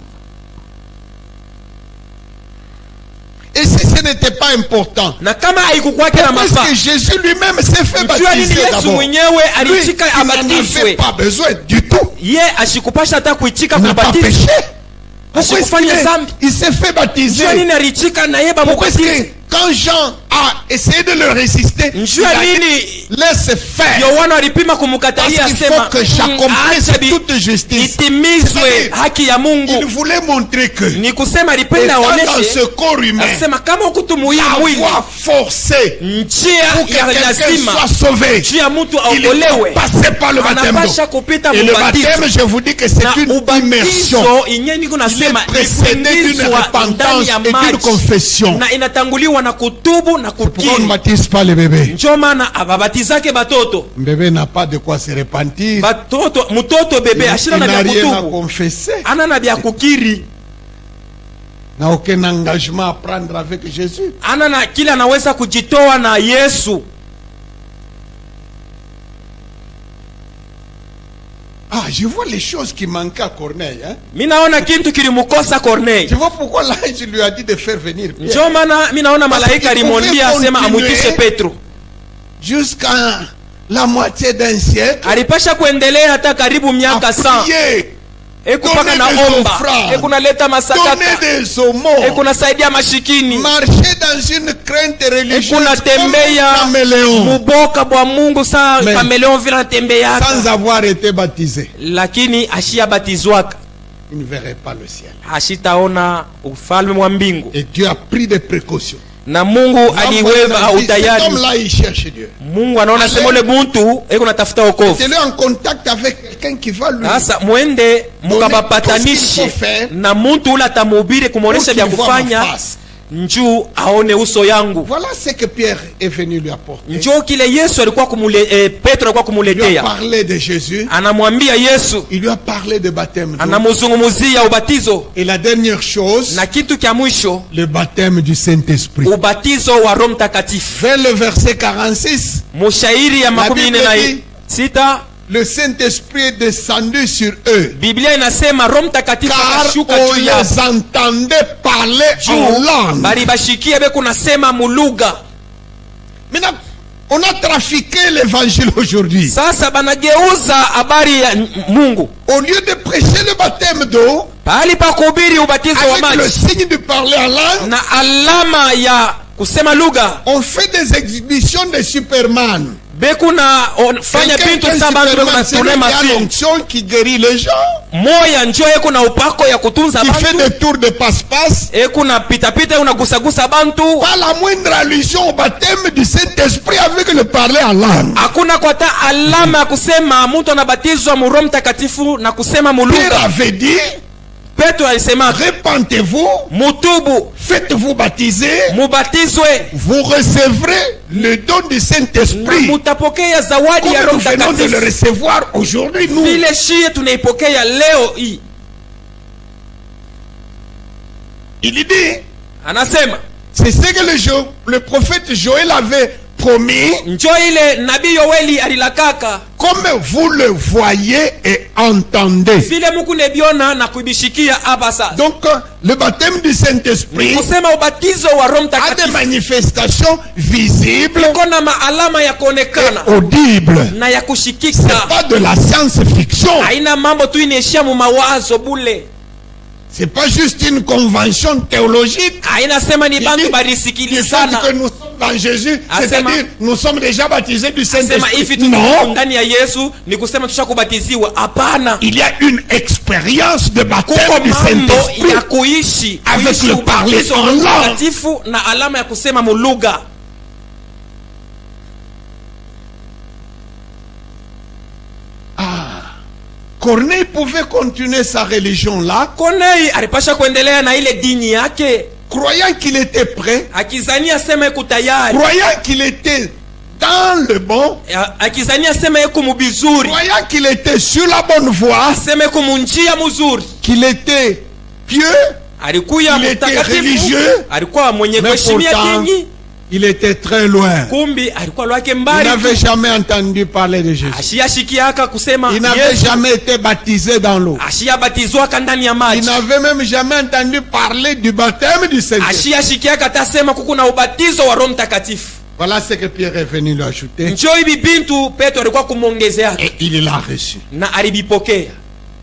[SPEAKER 2] Et si ce n'était pas important,
[SPEAKER 1] Na kama haikukwake na
[SPEAKER 2] pourquoi
[SPEAKER 1] mafaa,
[SPEAKER 2] est-ce que Jésus lui-même s'est fait
[SPEAKER 1] mjua nini
[SPEAKER 2] baptiser
[SPEAKER 1] Yesu
[SPEAKER 2] d'abord?
[SPEAKER 1] mwenyewe
[SPEAKER 2] Lui,
[SPEAKER 1] alichika
[SPEAKER 2] il n'en avait
[SPEAKER 1] abatizwe?
[SPEAKER 2] pas besoin du tout.
[SPEAKER 1] Ye ashikupasha hata kuichika
[SPEAKER 2] Il n'a pas
[SPEAKER 1] kubatizwa.
[SPEAKER 2] péché. Pourquoi est-ce
[SPEAKER 1] Asikufanya
[SPEAKER 2] qu'il
[SPEAKER 1] zambi.
[SPEAKER 2] il s'est fait baptiser?
[SPEAKER 1] Mjua nini alichika na ye
[SPEAKER 2] Pourquoi est-ce
[SPEAKER 1] bamubatize?
[SPEAKER 2] que quand Jean a essayé de le résister, il
[SPEAKER 1] Mjua
[SPEAKER 2] a dit,
[SPEAKER 1] nini
[SPEAKER 2] laisse faire.
[SPEAKER 1] Yohana alipima
[SPEAKER 2] Parce
[SPEAKER 1] kumkatalia
[SPEAKER 2] qu'il faut
[SPEAKER 1] asema
[SPEAKER 2] que j'accomplisse
[SPEAKER 1] acha
[SPEAKER 2] toute justice.
[SPEAKER 1] itimizwe haki ya
[SPEAKER 2] Il
[SPEAKER 1] Mungu.
[SPEAKER 2] voulait montrer que
[SPEAKER 1] Ni kusema alipenda
[SPEAKER 2] étant dans
[SPEAKER 1] aoneshe
[SPEAKER 2] ce corps humain,
[SPEAKER 1] asema kama ukutumuia
[SPEAKER 2] la
[SPEAKER 1] mwili
[SPEAKER 2] voie forcée
[SPEAKER 1] njia
[SPEAKER 2] pour que
[SPEAKER 1] ya
[SPEAKER 2] quelqu'un
[SPEAKER 1] lazima
[SPEAKER 2] soit sauvé,
[SPEAKER 1] juu ya mtu
[SPEAKER 2] il doit
[SPEAKER 1] aokolewe
[SPEAKER 2] passer par le baptême
[SPEAKER 1] anapasha
[SPEAKER 2] d'eau.
[SPEAKER 1] kupita
[SPEAKER 2] Et le
[SPEAKER 1] mubatizo.
[SPEAKER 2] baptême, je vous dis que
[SPEAKER 1] Na
[SPEAKER 2] c'est une immersion.
[SPEAKER 1] ubatizo yenyewe niko nasema
[SPEAKER 2] Il est précédé d'une
[SPEAKER 1] kuingizwa
[SPEAKER 2] repentance
[SPEAKER 1] ndani ya
[SPEAKER 2] et d'une
[SPEAKER 1] maji
[SPEAKER 2] confession.
[SPEAKER 1] na inatanguliwa na kutubu na
[SPEAKER 2] Pourquoi on ne
[SPEAKER 1] kukiri.
[SPEAKER 2] baptise pas les bébés?
[SPEAKER 1] Njo maana ababatizake batoto
[SPEAKER 2] Un bébé n'a pas de quoi se repentir.
[SPEAKER 1] batoto mutoto bebe
[SPEAKER 2] Il
[SPEAKER 1] ashina na
[SPEAKER 2] n'a
[SPEAKER 1] vya
[SPEAKER 2] rien à
[SPEAKER 1] kutubu
[SPEAKER 2] confesser.
[SPEAKER 1] ana na vya kukiri
[SPEAKER 2] N'a aucun engagement à prendre avec Jésus.
[SPEAKER 1] ana na kile anaweza kujitoa na Yesu.
[SPEAKER 2] Ah, je vois les choses qui manquaient à Corneille. Hein?
[SPEAKER 1] Mi naona kintu kilimukosa Corneille.
[SPEAKER 2] Tu vois pourquoi l'ange lui a dit de faire venir Pierre.
[SPEAKER 1] Njo maana mi naona malaika alimwambia asema amwitishe Petro.
[SPEAKER 2] Jusqu'à la moitié d'un siècle.
[SPEAKER 1] Alipasha kuendelea hata karibu miaka
[SPEAKER 2] À
[SPEAKER 1] 100.
[SPEAKER 2] prier,
[SPEAKER 1] Ekupaka na
[SPEAKER 2] donner des
[SPEAKER 1] omba,
[SPEAKER 2] offrandes,
[SPEAKER 1] ekunaleta
[SPEAKER 2] donner
[SPEAKER 1] masakata,
[SPEAKER 2] des aumônes,
[SPEAKER 1] ekunasaidia mashikini,
[SPEAKER 2] marcher dans une crainte religieuse comme un
[SPEAKER 1] ekunatembea
[SPEAKER 2] caméléon,
[SPEAKER 1] muboka bwa Mungu saa
[SPEAKER 2] Mais-
[SPEAKER 1] kameleon vile anatembea,
[SPEAKER 2] sans avoir été baptisé.
[SPEAKER 1] lakini ashiabatizwaka
[SPEAKER 2] Il ne verrait pas le ciel.
[SPEAKER 1] ashitaona ufalme wa mbingu.
[SPEAKER 2] Et Dieu a pris des précautions.
[SPEAKER 1] na Mungu aliweba utayari.
[SPEAKER 2] Cet homme-là, il cherche Dieu.
[SPEAKER 1] Mungu anaona sema ule muntu eko natafuta wokovu.
[SPEAKER 2] Mettez-le en contact avec quelqu'un qui va lui.
[SPEAKER 1] Sasa mwende mukabapatanishe na muntu ule atamhubiri kumuonesha vya kufanya njuu aone uso yangu.
[SPEAKER 2] Voilà ce que Pierre est venu lui apporter.
[SPEAKER 1] Njoo kile Yesu alikuwa Petro alikuwa kumuletea.
[SPEAKER 2] Il lui a parlé de Jésus.
[SPEAKER 1] Anamwambia Yesu.
[SPEAKER 2] Il lui a parlé de baptême.
[SPEAKER 1] Anamuzungumzia ubatizo.
[SPEAKER 2] Et la dernière chose,
[SPEAKER 1] na kitu kia mwisho,
[SPEAKER 2] le baptême du Saint-Esprit.
[SPEAKER 1] Ubatizo wa Roho Mtakatifu.
[SPEAKER 2] Vers le verset 46,
[SPEAKER 1] Mushairi ya 46,
[SPEAKER 2] le Saint-Esprit est descendu sur eux.
[SPEAKER 1] Biblia inasema Roho Mtakatifu akashuka juu yao.
[SPEAKER 2] Car on les entendait parler en langue.
[SPEAKER 1] Bali bashikia beko nasema muluga.
[SPEAKER 2] Maintenant, on a trafiqué l'évangile aujourd'hui.
[SPEAKER 1] Sasa banageuza habari ya Mungu.
[SPEAKER 2] Au lieu de prêcher le baptême d'eau,
[SPEAKER 1] pali pa kuhubiri ubatizo wa
[SPEAKER 2] avec
[SPEAKER 1] maji,
[SPEAKER 2] le signe de parler en langue,
[SPEAKER 1] na alama ya kusema lugha,
[SPEAKER 2] on fait des exhibitions de Superman.
[SPEAKER 1] Bekuna fanya bintu samba
[SPEAKER 2] l'onction qui guérit les gens.
[SPEAKER 1] Moya njoo yeko na upako ya kutunza
[SPEAKER 2] bantu.
[SPEAKER 1] Qui
[SPEAKER 2] fait des tours de passe-passe.
[SPEAKER 1] Eko na pita-pita unagusa-gusa bantu.
[SPEAKER 2] Pas la moindre allusion au baptême du Saint-Esprit avec le parler en langue.
[SPEAKER 1] Hakuna kwa ta alama ya kusema mtu anabatizwa mu Roho Mtakatifu na kusema mu lugha.
[SPEAKER 2] Pierre avait dit,
[SPEAKER 1] Petro alisema,
[SPEAKER 2] répentez-vous,
[SPEAKER 1] mutubu,
[SPEAKER 2] faites-vous baptiser,
[SPEAKER 1] mubatizwe,
[SPEAKER 2] vous recevrez le don du Saint-Esprit.
[SPEAKER 1] Mutapokea zawadi ya Roho Mtakatifu.
[SPEAKER 2] Nous venons de le recevoir aujourd'hui, nous.
[SPEAKER 1] Vile shie tunaipokea leo hii.
[SPEAKER 2] Il dit,
[SPEAKER 1] anasema,
[SPEAKER 2] c'est ce que le prophète Joël avait promis.
[SPEAKER 1] Njoo ile nabii Yoeli alilakaka.
[SPEAKER 2] Comme vous le voyez et entendez.
[SPEAKER 1] Vile mukunebiona na kuibishikia hapa sasa.
[SPEAKER 2] Donc le baptême du Saint-Esprit
[SPEAKER 1] kusema ubatizo wa Roho Mtakatifu
[SPEAKER 2] a des manifestations visibles,
[SPEAKER 1] iko na maalama ya kuonekana,
[SPEAKER 2] audibles,
[SPEAKER 1] na ya kushikika.
[SPEAKER 2] C'est pas de la science-fiction.
[SPEAKER 1] Haina mambo tu inaishia mu mawazo bule.
[SPEAKER 2] C'est pas juste une convention théologique.
[SPEAKER 1] Haina sema ni bantu barisikilizana.
[SPEAKER 2] Que nous sommes dans Jésus, c'est-à-dire nous sommes déjà baptisés du Saint-Esprit.
[SPEAKER 1] Non. Ndani ya Yesu ni kusema tushakubatiziwa. Hapana.
[SPEAKER 2] Il y a une expérience de baptême du Saint-Esprit
[SPEAKER 1] ya kuishi
[SPEAKER 2] avec le parler en langue
[SPEAKER 1] na alama ya kusema mu lugha.
[SPEAKER 2] Corneille pouvait continuer sa religion là.
[SPEAKER 1] Corneille alipasha kuendelea na ile dini yake,
[SPEAKER 2] croyant qu'il était prêt,
[SPEAKER 1] akizania sema yuko tayari,
[SPEAKER 2] croyant qu'il était dans le bon,
[SPEAKER 1] akizania sema yuko mubizuri,
[SPEAKER 2] croyant qu'il était sur la bonne voie,
[SPEAKER 1] sema yuko munjia mzuri,
[SPEAKER 2] qu'il était pieux,
[SPEAKER 1] alikuwa
[SPEAKER 2] mtakatifu,
[SPEAKER 1] alikuwa mwenye kuheshimia dini.
[SPEAKER 2] Il était très loin.
[SPEAKER 1] Kumbi alikuwa lwake mbali.
[SPEAKER 2] Il n'avait jamais entendu parler de Jésus.
[SPEAKER 1] Ashiashikiaka kusema
[SPEAKER 2] il n'avait jamais été baptisé dans l'eau.
[SPEAKER 1] Ashiabatizwaka ndani ya maji.
[SPEAKER 2] Il n'avait même jamais entendu parler du baptême du Saint-Esprit.
[SPEAKER 1] Ashiashikiaka tasema kuna ubatizo wa Roho Mtakatifu.
[SPEAKER 2] Voilà ce que Pierre est venu lui ajouter.
[SPEAKER 1] Njoo hivi bintu Petro alikuwa kumongezea.
[SPEAKER 2] Et il l'a reçu.
[SPEAKER 1] Na alibipokea.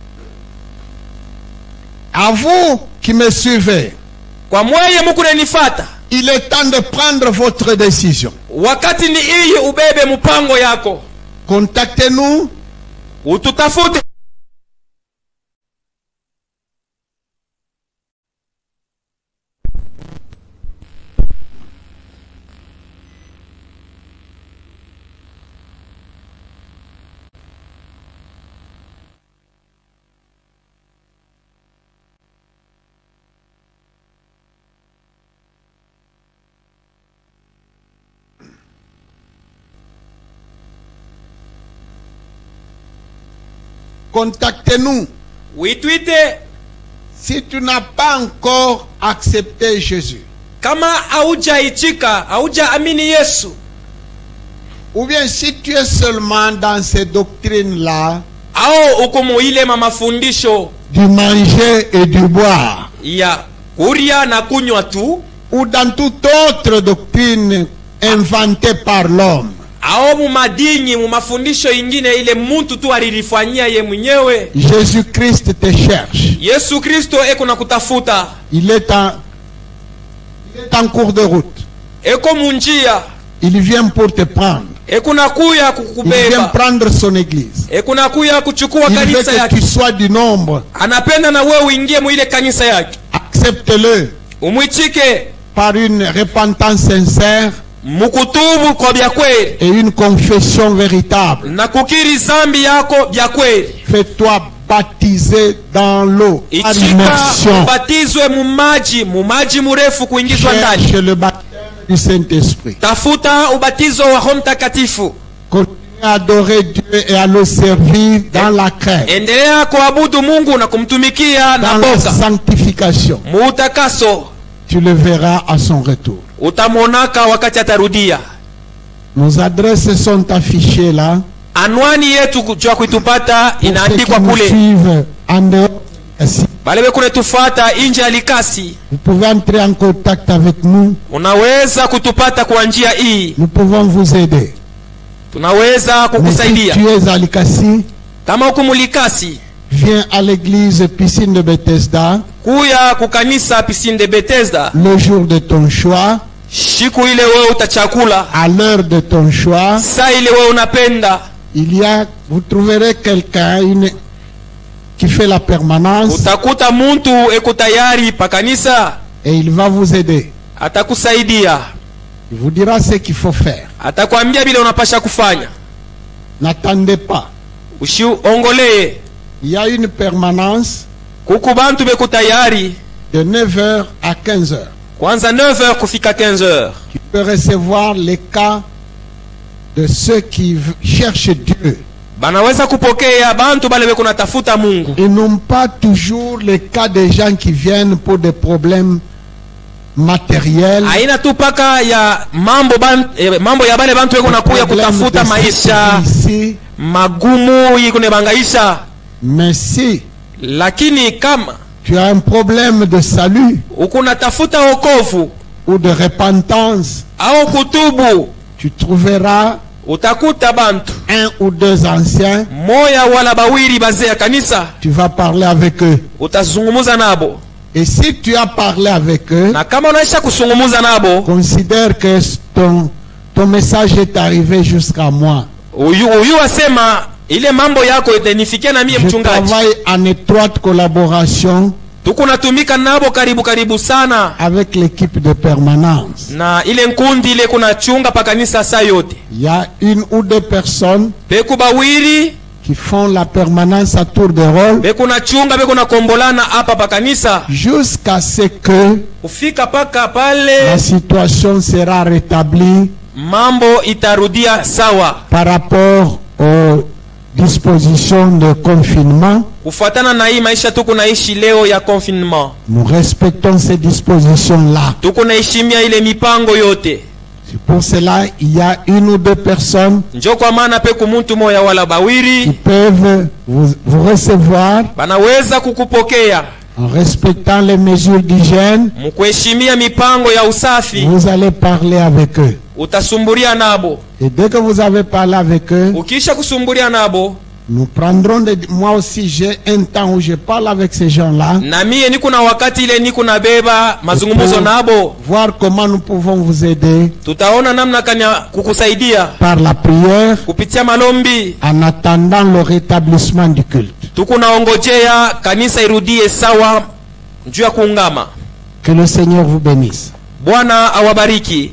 [SPEAKER 2] À vous qui me suivez.
[SPEAKER 1] Kwa mweye mkunenifata.
[SPEAKER 2] Il est temps de prendre votre décision.
[SPEAKER 1] Wakati ni iyi ubebe mpango yako.
[SPEAKER 2] Contactez-nous.
[SPEAKER 1] Ututafute.
[SPEAKER 2] Contactez-nous.
[SPEAKER 1] Oui, tweete.
[SPEAKER 2] Si tu n'as pas encore accepté Jésus.
[SPEAKER 1] Kama haujaitika, haujaamini Yesu.
[SPEAKER 2] Ou bien si tu es seulement dans ces doctrines-là.
[SPEAKER 1] Au uko ile mafundisho
[SPEAKER 2] du manger et du boire.
[SPEAKER 1] Ya kuria na kunywa tu.
[SPEAKER 2] Ou dans toute autre doctrine inventée par l'homme.
[SPEAKER 1] Au mumadini mumafundisho ingine ile muntu tu alilifanyia ye mwenyewe.
[SPEAKER 2] Jésus-Christ te cherche.
[SPEAKER 1] Yesu Kristo eko na kutafuta.
[SPEAKER 2] Il est en cours de route.
[SPEAKER 1] Eko munjia.
[SPEAKER 2] Il vient pour te prendre.
[SPEAKER 1] Eko nakuya kukubeba.
[SPEAKER 2] Il vient prendre son église.
[SPEAKER 1] Eko nakuya kuchukua kanisa yake.
[SPEAKER 2] Il veut que tu sois du nombre.
[SPEAKER 1] Anapenda na wewe uingie mu ile kanisa yake.
[SPEAKER 2] Accepte-le.
[SPEAKER 1] Umwitike.
[SPEAKER 2] par une repentance sincère
[SPEAKER 1] mukutubu kwa bya kweli
[SPEAKER 2] et une confession véritable,
[SPEAKER 1] na kukiri zambi yako bya kweli,
[SPEAKER 2] fais-toi baptiser dans l'eau par
[SPEAKER 1] ichika
[SPEAKER 2] immersion.
[SPEAKER 1] ubatizwe mumaji murefu kuingizwa ndani.
[SPEAKER 2] Cherche le baptême du Saint-Esprit.
[SPEAKER 1] Tafuta ubatizo wa Roho Mtakatifu.
[SPEAKER 2] Continue à adorer Dieu et à le servir dans la crainte,
[SPEAKER 1] Endelea kuabudu Mungu na kumtumikia na
[SPEAKER 2] dans la
[SPEAKER 1] boka
[SPEAKER 2] sanctification.
[SPEAKER 1] muutakaso.
[SPEAKER 2] Tu le verras à son retour.
[SPEAKER 1] Utamonaka wakati atarudia.
[SPEAKER 2] Nos adresses sont affichées là.
[SPEAKER 1] Anwani yetu kujua kuitupata
[SPEAKER 2] Pour ceux qui
[SPEAKER 1] inaandikwa
[SPEAKER 2] nous
[SPEAKER 1] kule.
[SPEAKER 2] suivent en dehors ici,
[SPEAKER 1] Bale bekune tufata inje ya Likasi.
[SPEAKER 2] vous pouvez entrer en contact avec nous.
[SPEAKER 1] Unaweza kutupata kwa njia hii.
[SPEAKER 2] Nous pouvons vous aider.
[SPEAKER 1] Tunaweza
[SPEAKER 2] Mais si
[SPEAKER 1] kukusaidia.
[SPEAKER 2] tu es à Likasi,
[SPEAKER 1] Kama uko Mulikasi,
[SPEAKER 2] viens à l'église Piscine de Bethesda
[SPEAKER 1] kuya kukanisa Piscine de Bethesda.
[SPEAKER 2] le jour de ton choix,
[SPEAKER 1] Siku ile wewe utachakula,
[SPEAKER 2] à l'heure de ton choix.
[SPEAKER 1] saa ile wewe unapenda.
[SPEAKER 2] Vous trouverez quelqu'un qui fait la permanence
[SPEAKER 1] Utakuta muntu eko tayari pa kanisa,
[SPEAKER 2] et il va vous aider.
[SPEAKER 1] atakusaidia.
[SPEAKER 2] Il vous dira ce qu'il faut faire.
[SPEAKER 1] Atakwambia bila unapasha kufanya.
[SPEAKER 2] N'attendez pas.
[SPEAKER 1] Usiongoleye.
[SPEAKER 2] Il y a une permanence
[SPEAKER 1] Kuku bantu beko tayari
[SPEAKER 2] de 9h à 15h.
[SPEAKER 1] kwanza 9h kufika 15h.
[SPEAKER 2] Tu peux recevoir les cas de ceux qui cherchent Dieu.
[SPEAKER 1] Banaweza kupokea bantu bale beko natafuta Mungu.
[SPEAKER 2] Ils n'ont pas toujours les cas des gens qui viennent pour des problèmes matériels.
[SPEAKER 1] Haina tu paka ya mambo ya bale bantu beko nakuya kutafuta maisha
[SPEAKER 2] Ici,
[SPEAKER 1] magumu yiko bangaisha.
[SPEAKER 2] mais si
[SPEAKER 1] Lakini kama
[SPEAKER 2] tu as un problème de salut
[SPEAKER 1] uko natafuta wokovu
[SPEAKER 2] ou de repentance,
[SPEAKER 1] au kutubu,
[SPEAKER 2] tu trouveras
[SPEAKER 1] utakuta bantu
[SPEAKER 2] un ou deux anciens.
[SPEAKER 1] moya wala bawiri bazee ya kanisa,
[SPEAKER 2] Tu vas parler avec eux.
[SPEAKER 1] utazungumuza nabo.
[SPEAKER 2] Et si tu as parlé avec eux,
[SPEAKER 1] Na kama unaisha kusungumuza nabo,
[SPEAKER 2] considère que ton message est arrivé jusqu'à moi.
[SPEAKER 1] uyu asema ile mambo yako itanifikia na mie
[SPEAKER 2] Je
[SPEAKER 1] mchungaji.
[SPEAKER 2] travaille en étroite collaboration
[SPEAKER 1] Tuko natumika nabo karibu sana
[SPEAKER 2] avec l'équipe de permanence.
[SPEAKER 1] na ile nkundi ile kuna chunga pa kanisa saa yote.
[SPEAKER 2] Il y a une ou deux personnes
[SPEAKER 1] Beku bawiri
[SPEAKER 2] qui font la permanence à tour de rôle
[SPEAKER 1] beku na chunga beku na kombolana hapa pa kanisa
[SPEAKER 2] jusqu'à ce que
[SPEAKER 1] ufika paka
[SPEAKER 2] la
[SPEAKER 1] pale
[SPEAKER 2] situation sera rétablie
[SPEAKER 1] mambo itarudia sawa
[SPEAKER 2] par rapport aux dispositions de confinement.
[SPEAKER 1] kufuatana na hii maisha tuko naishi leo ya confinement.
[SPEAKER 2] Nous respectons ces dispositions-là.
[SPEAKER 1] Tuko naishimia ile mipango yote.
[SPEAKER 2] C'est pour cela il y a une ou deux personnes
[SPEAKER 1] Njo kwa maana peku muntu moya wala
[SPEAKER 2] qui
[SPEAKER 1] bawiri
[SPEAKER 2] peuvent vous recevoir
[SPEAKER 1] banaweza kukupokea
[SPEAKER 2] en respectant les mesures d'hygiène.
[SPEAKER 1] mkuheshimia mipango ya usafi.
[SPEAKER 2] Vous allez parler avec eux.
[SPEAKER 1] Utasumburia nabo.
[SPEAKER 2] Et dès que vous avez parlé avec eux,
[SPEAKER 1] Ukisha kusumburia nabo,
[SPEAKER 2] nous prendrons moi aussi j'ai un temps où je parle avec ces gens-là,
[SPEAKER 1] na mie niko na wakati ile niko na beba mazungumzo nabo.
[SPEAKER 2] voir comment nous pouvons vous aider
[SPEAKER 1] Tutaona namna kanya kukusaidia
[SPEAKER 2] par la prière
[SPEAKER 1] kupitia malombi.
[SPEAKER 2] en attendant le rétablissement du culte.
[SPEAKER 1] Tuko naongojea kanisa irudie sawa juu ya kuungama.
[SPEAKER 2] Que le Seigneur vous bénisse.
[SPEAKER 1] Bwana awabariki.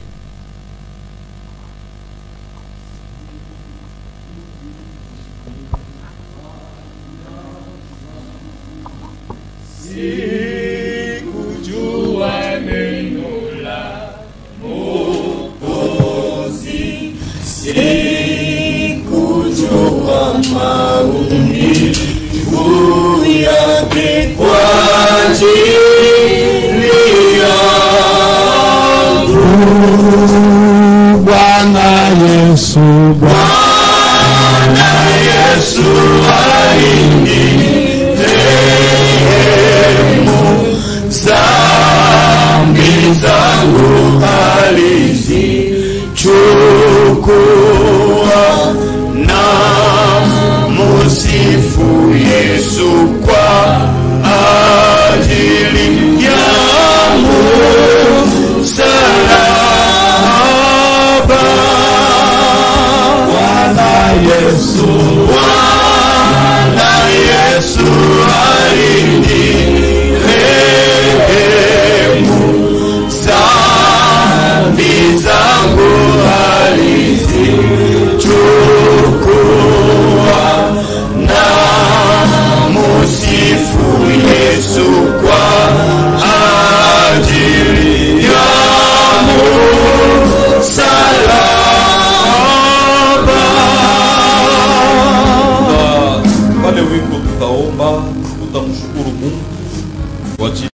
[SPEAKER 2] Bwana Yesu, Bwana
[SPEAKER 3] Yesu alinirehemu, dhambi zangu alizichukua, na musifu Yesu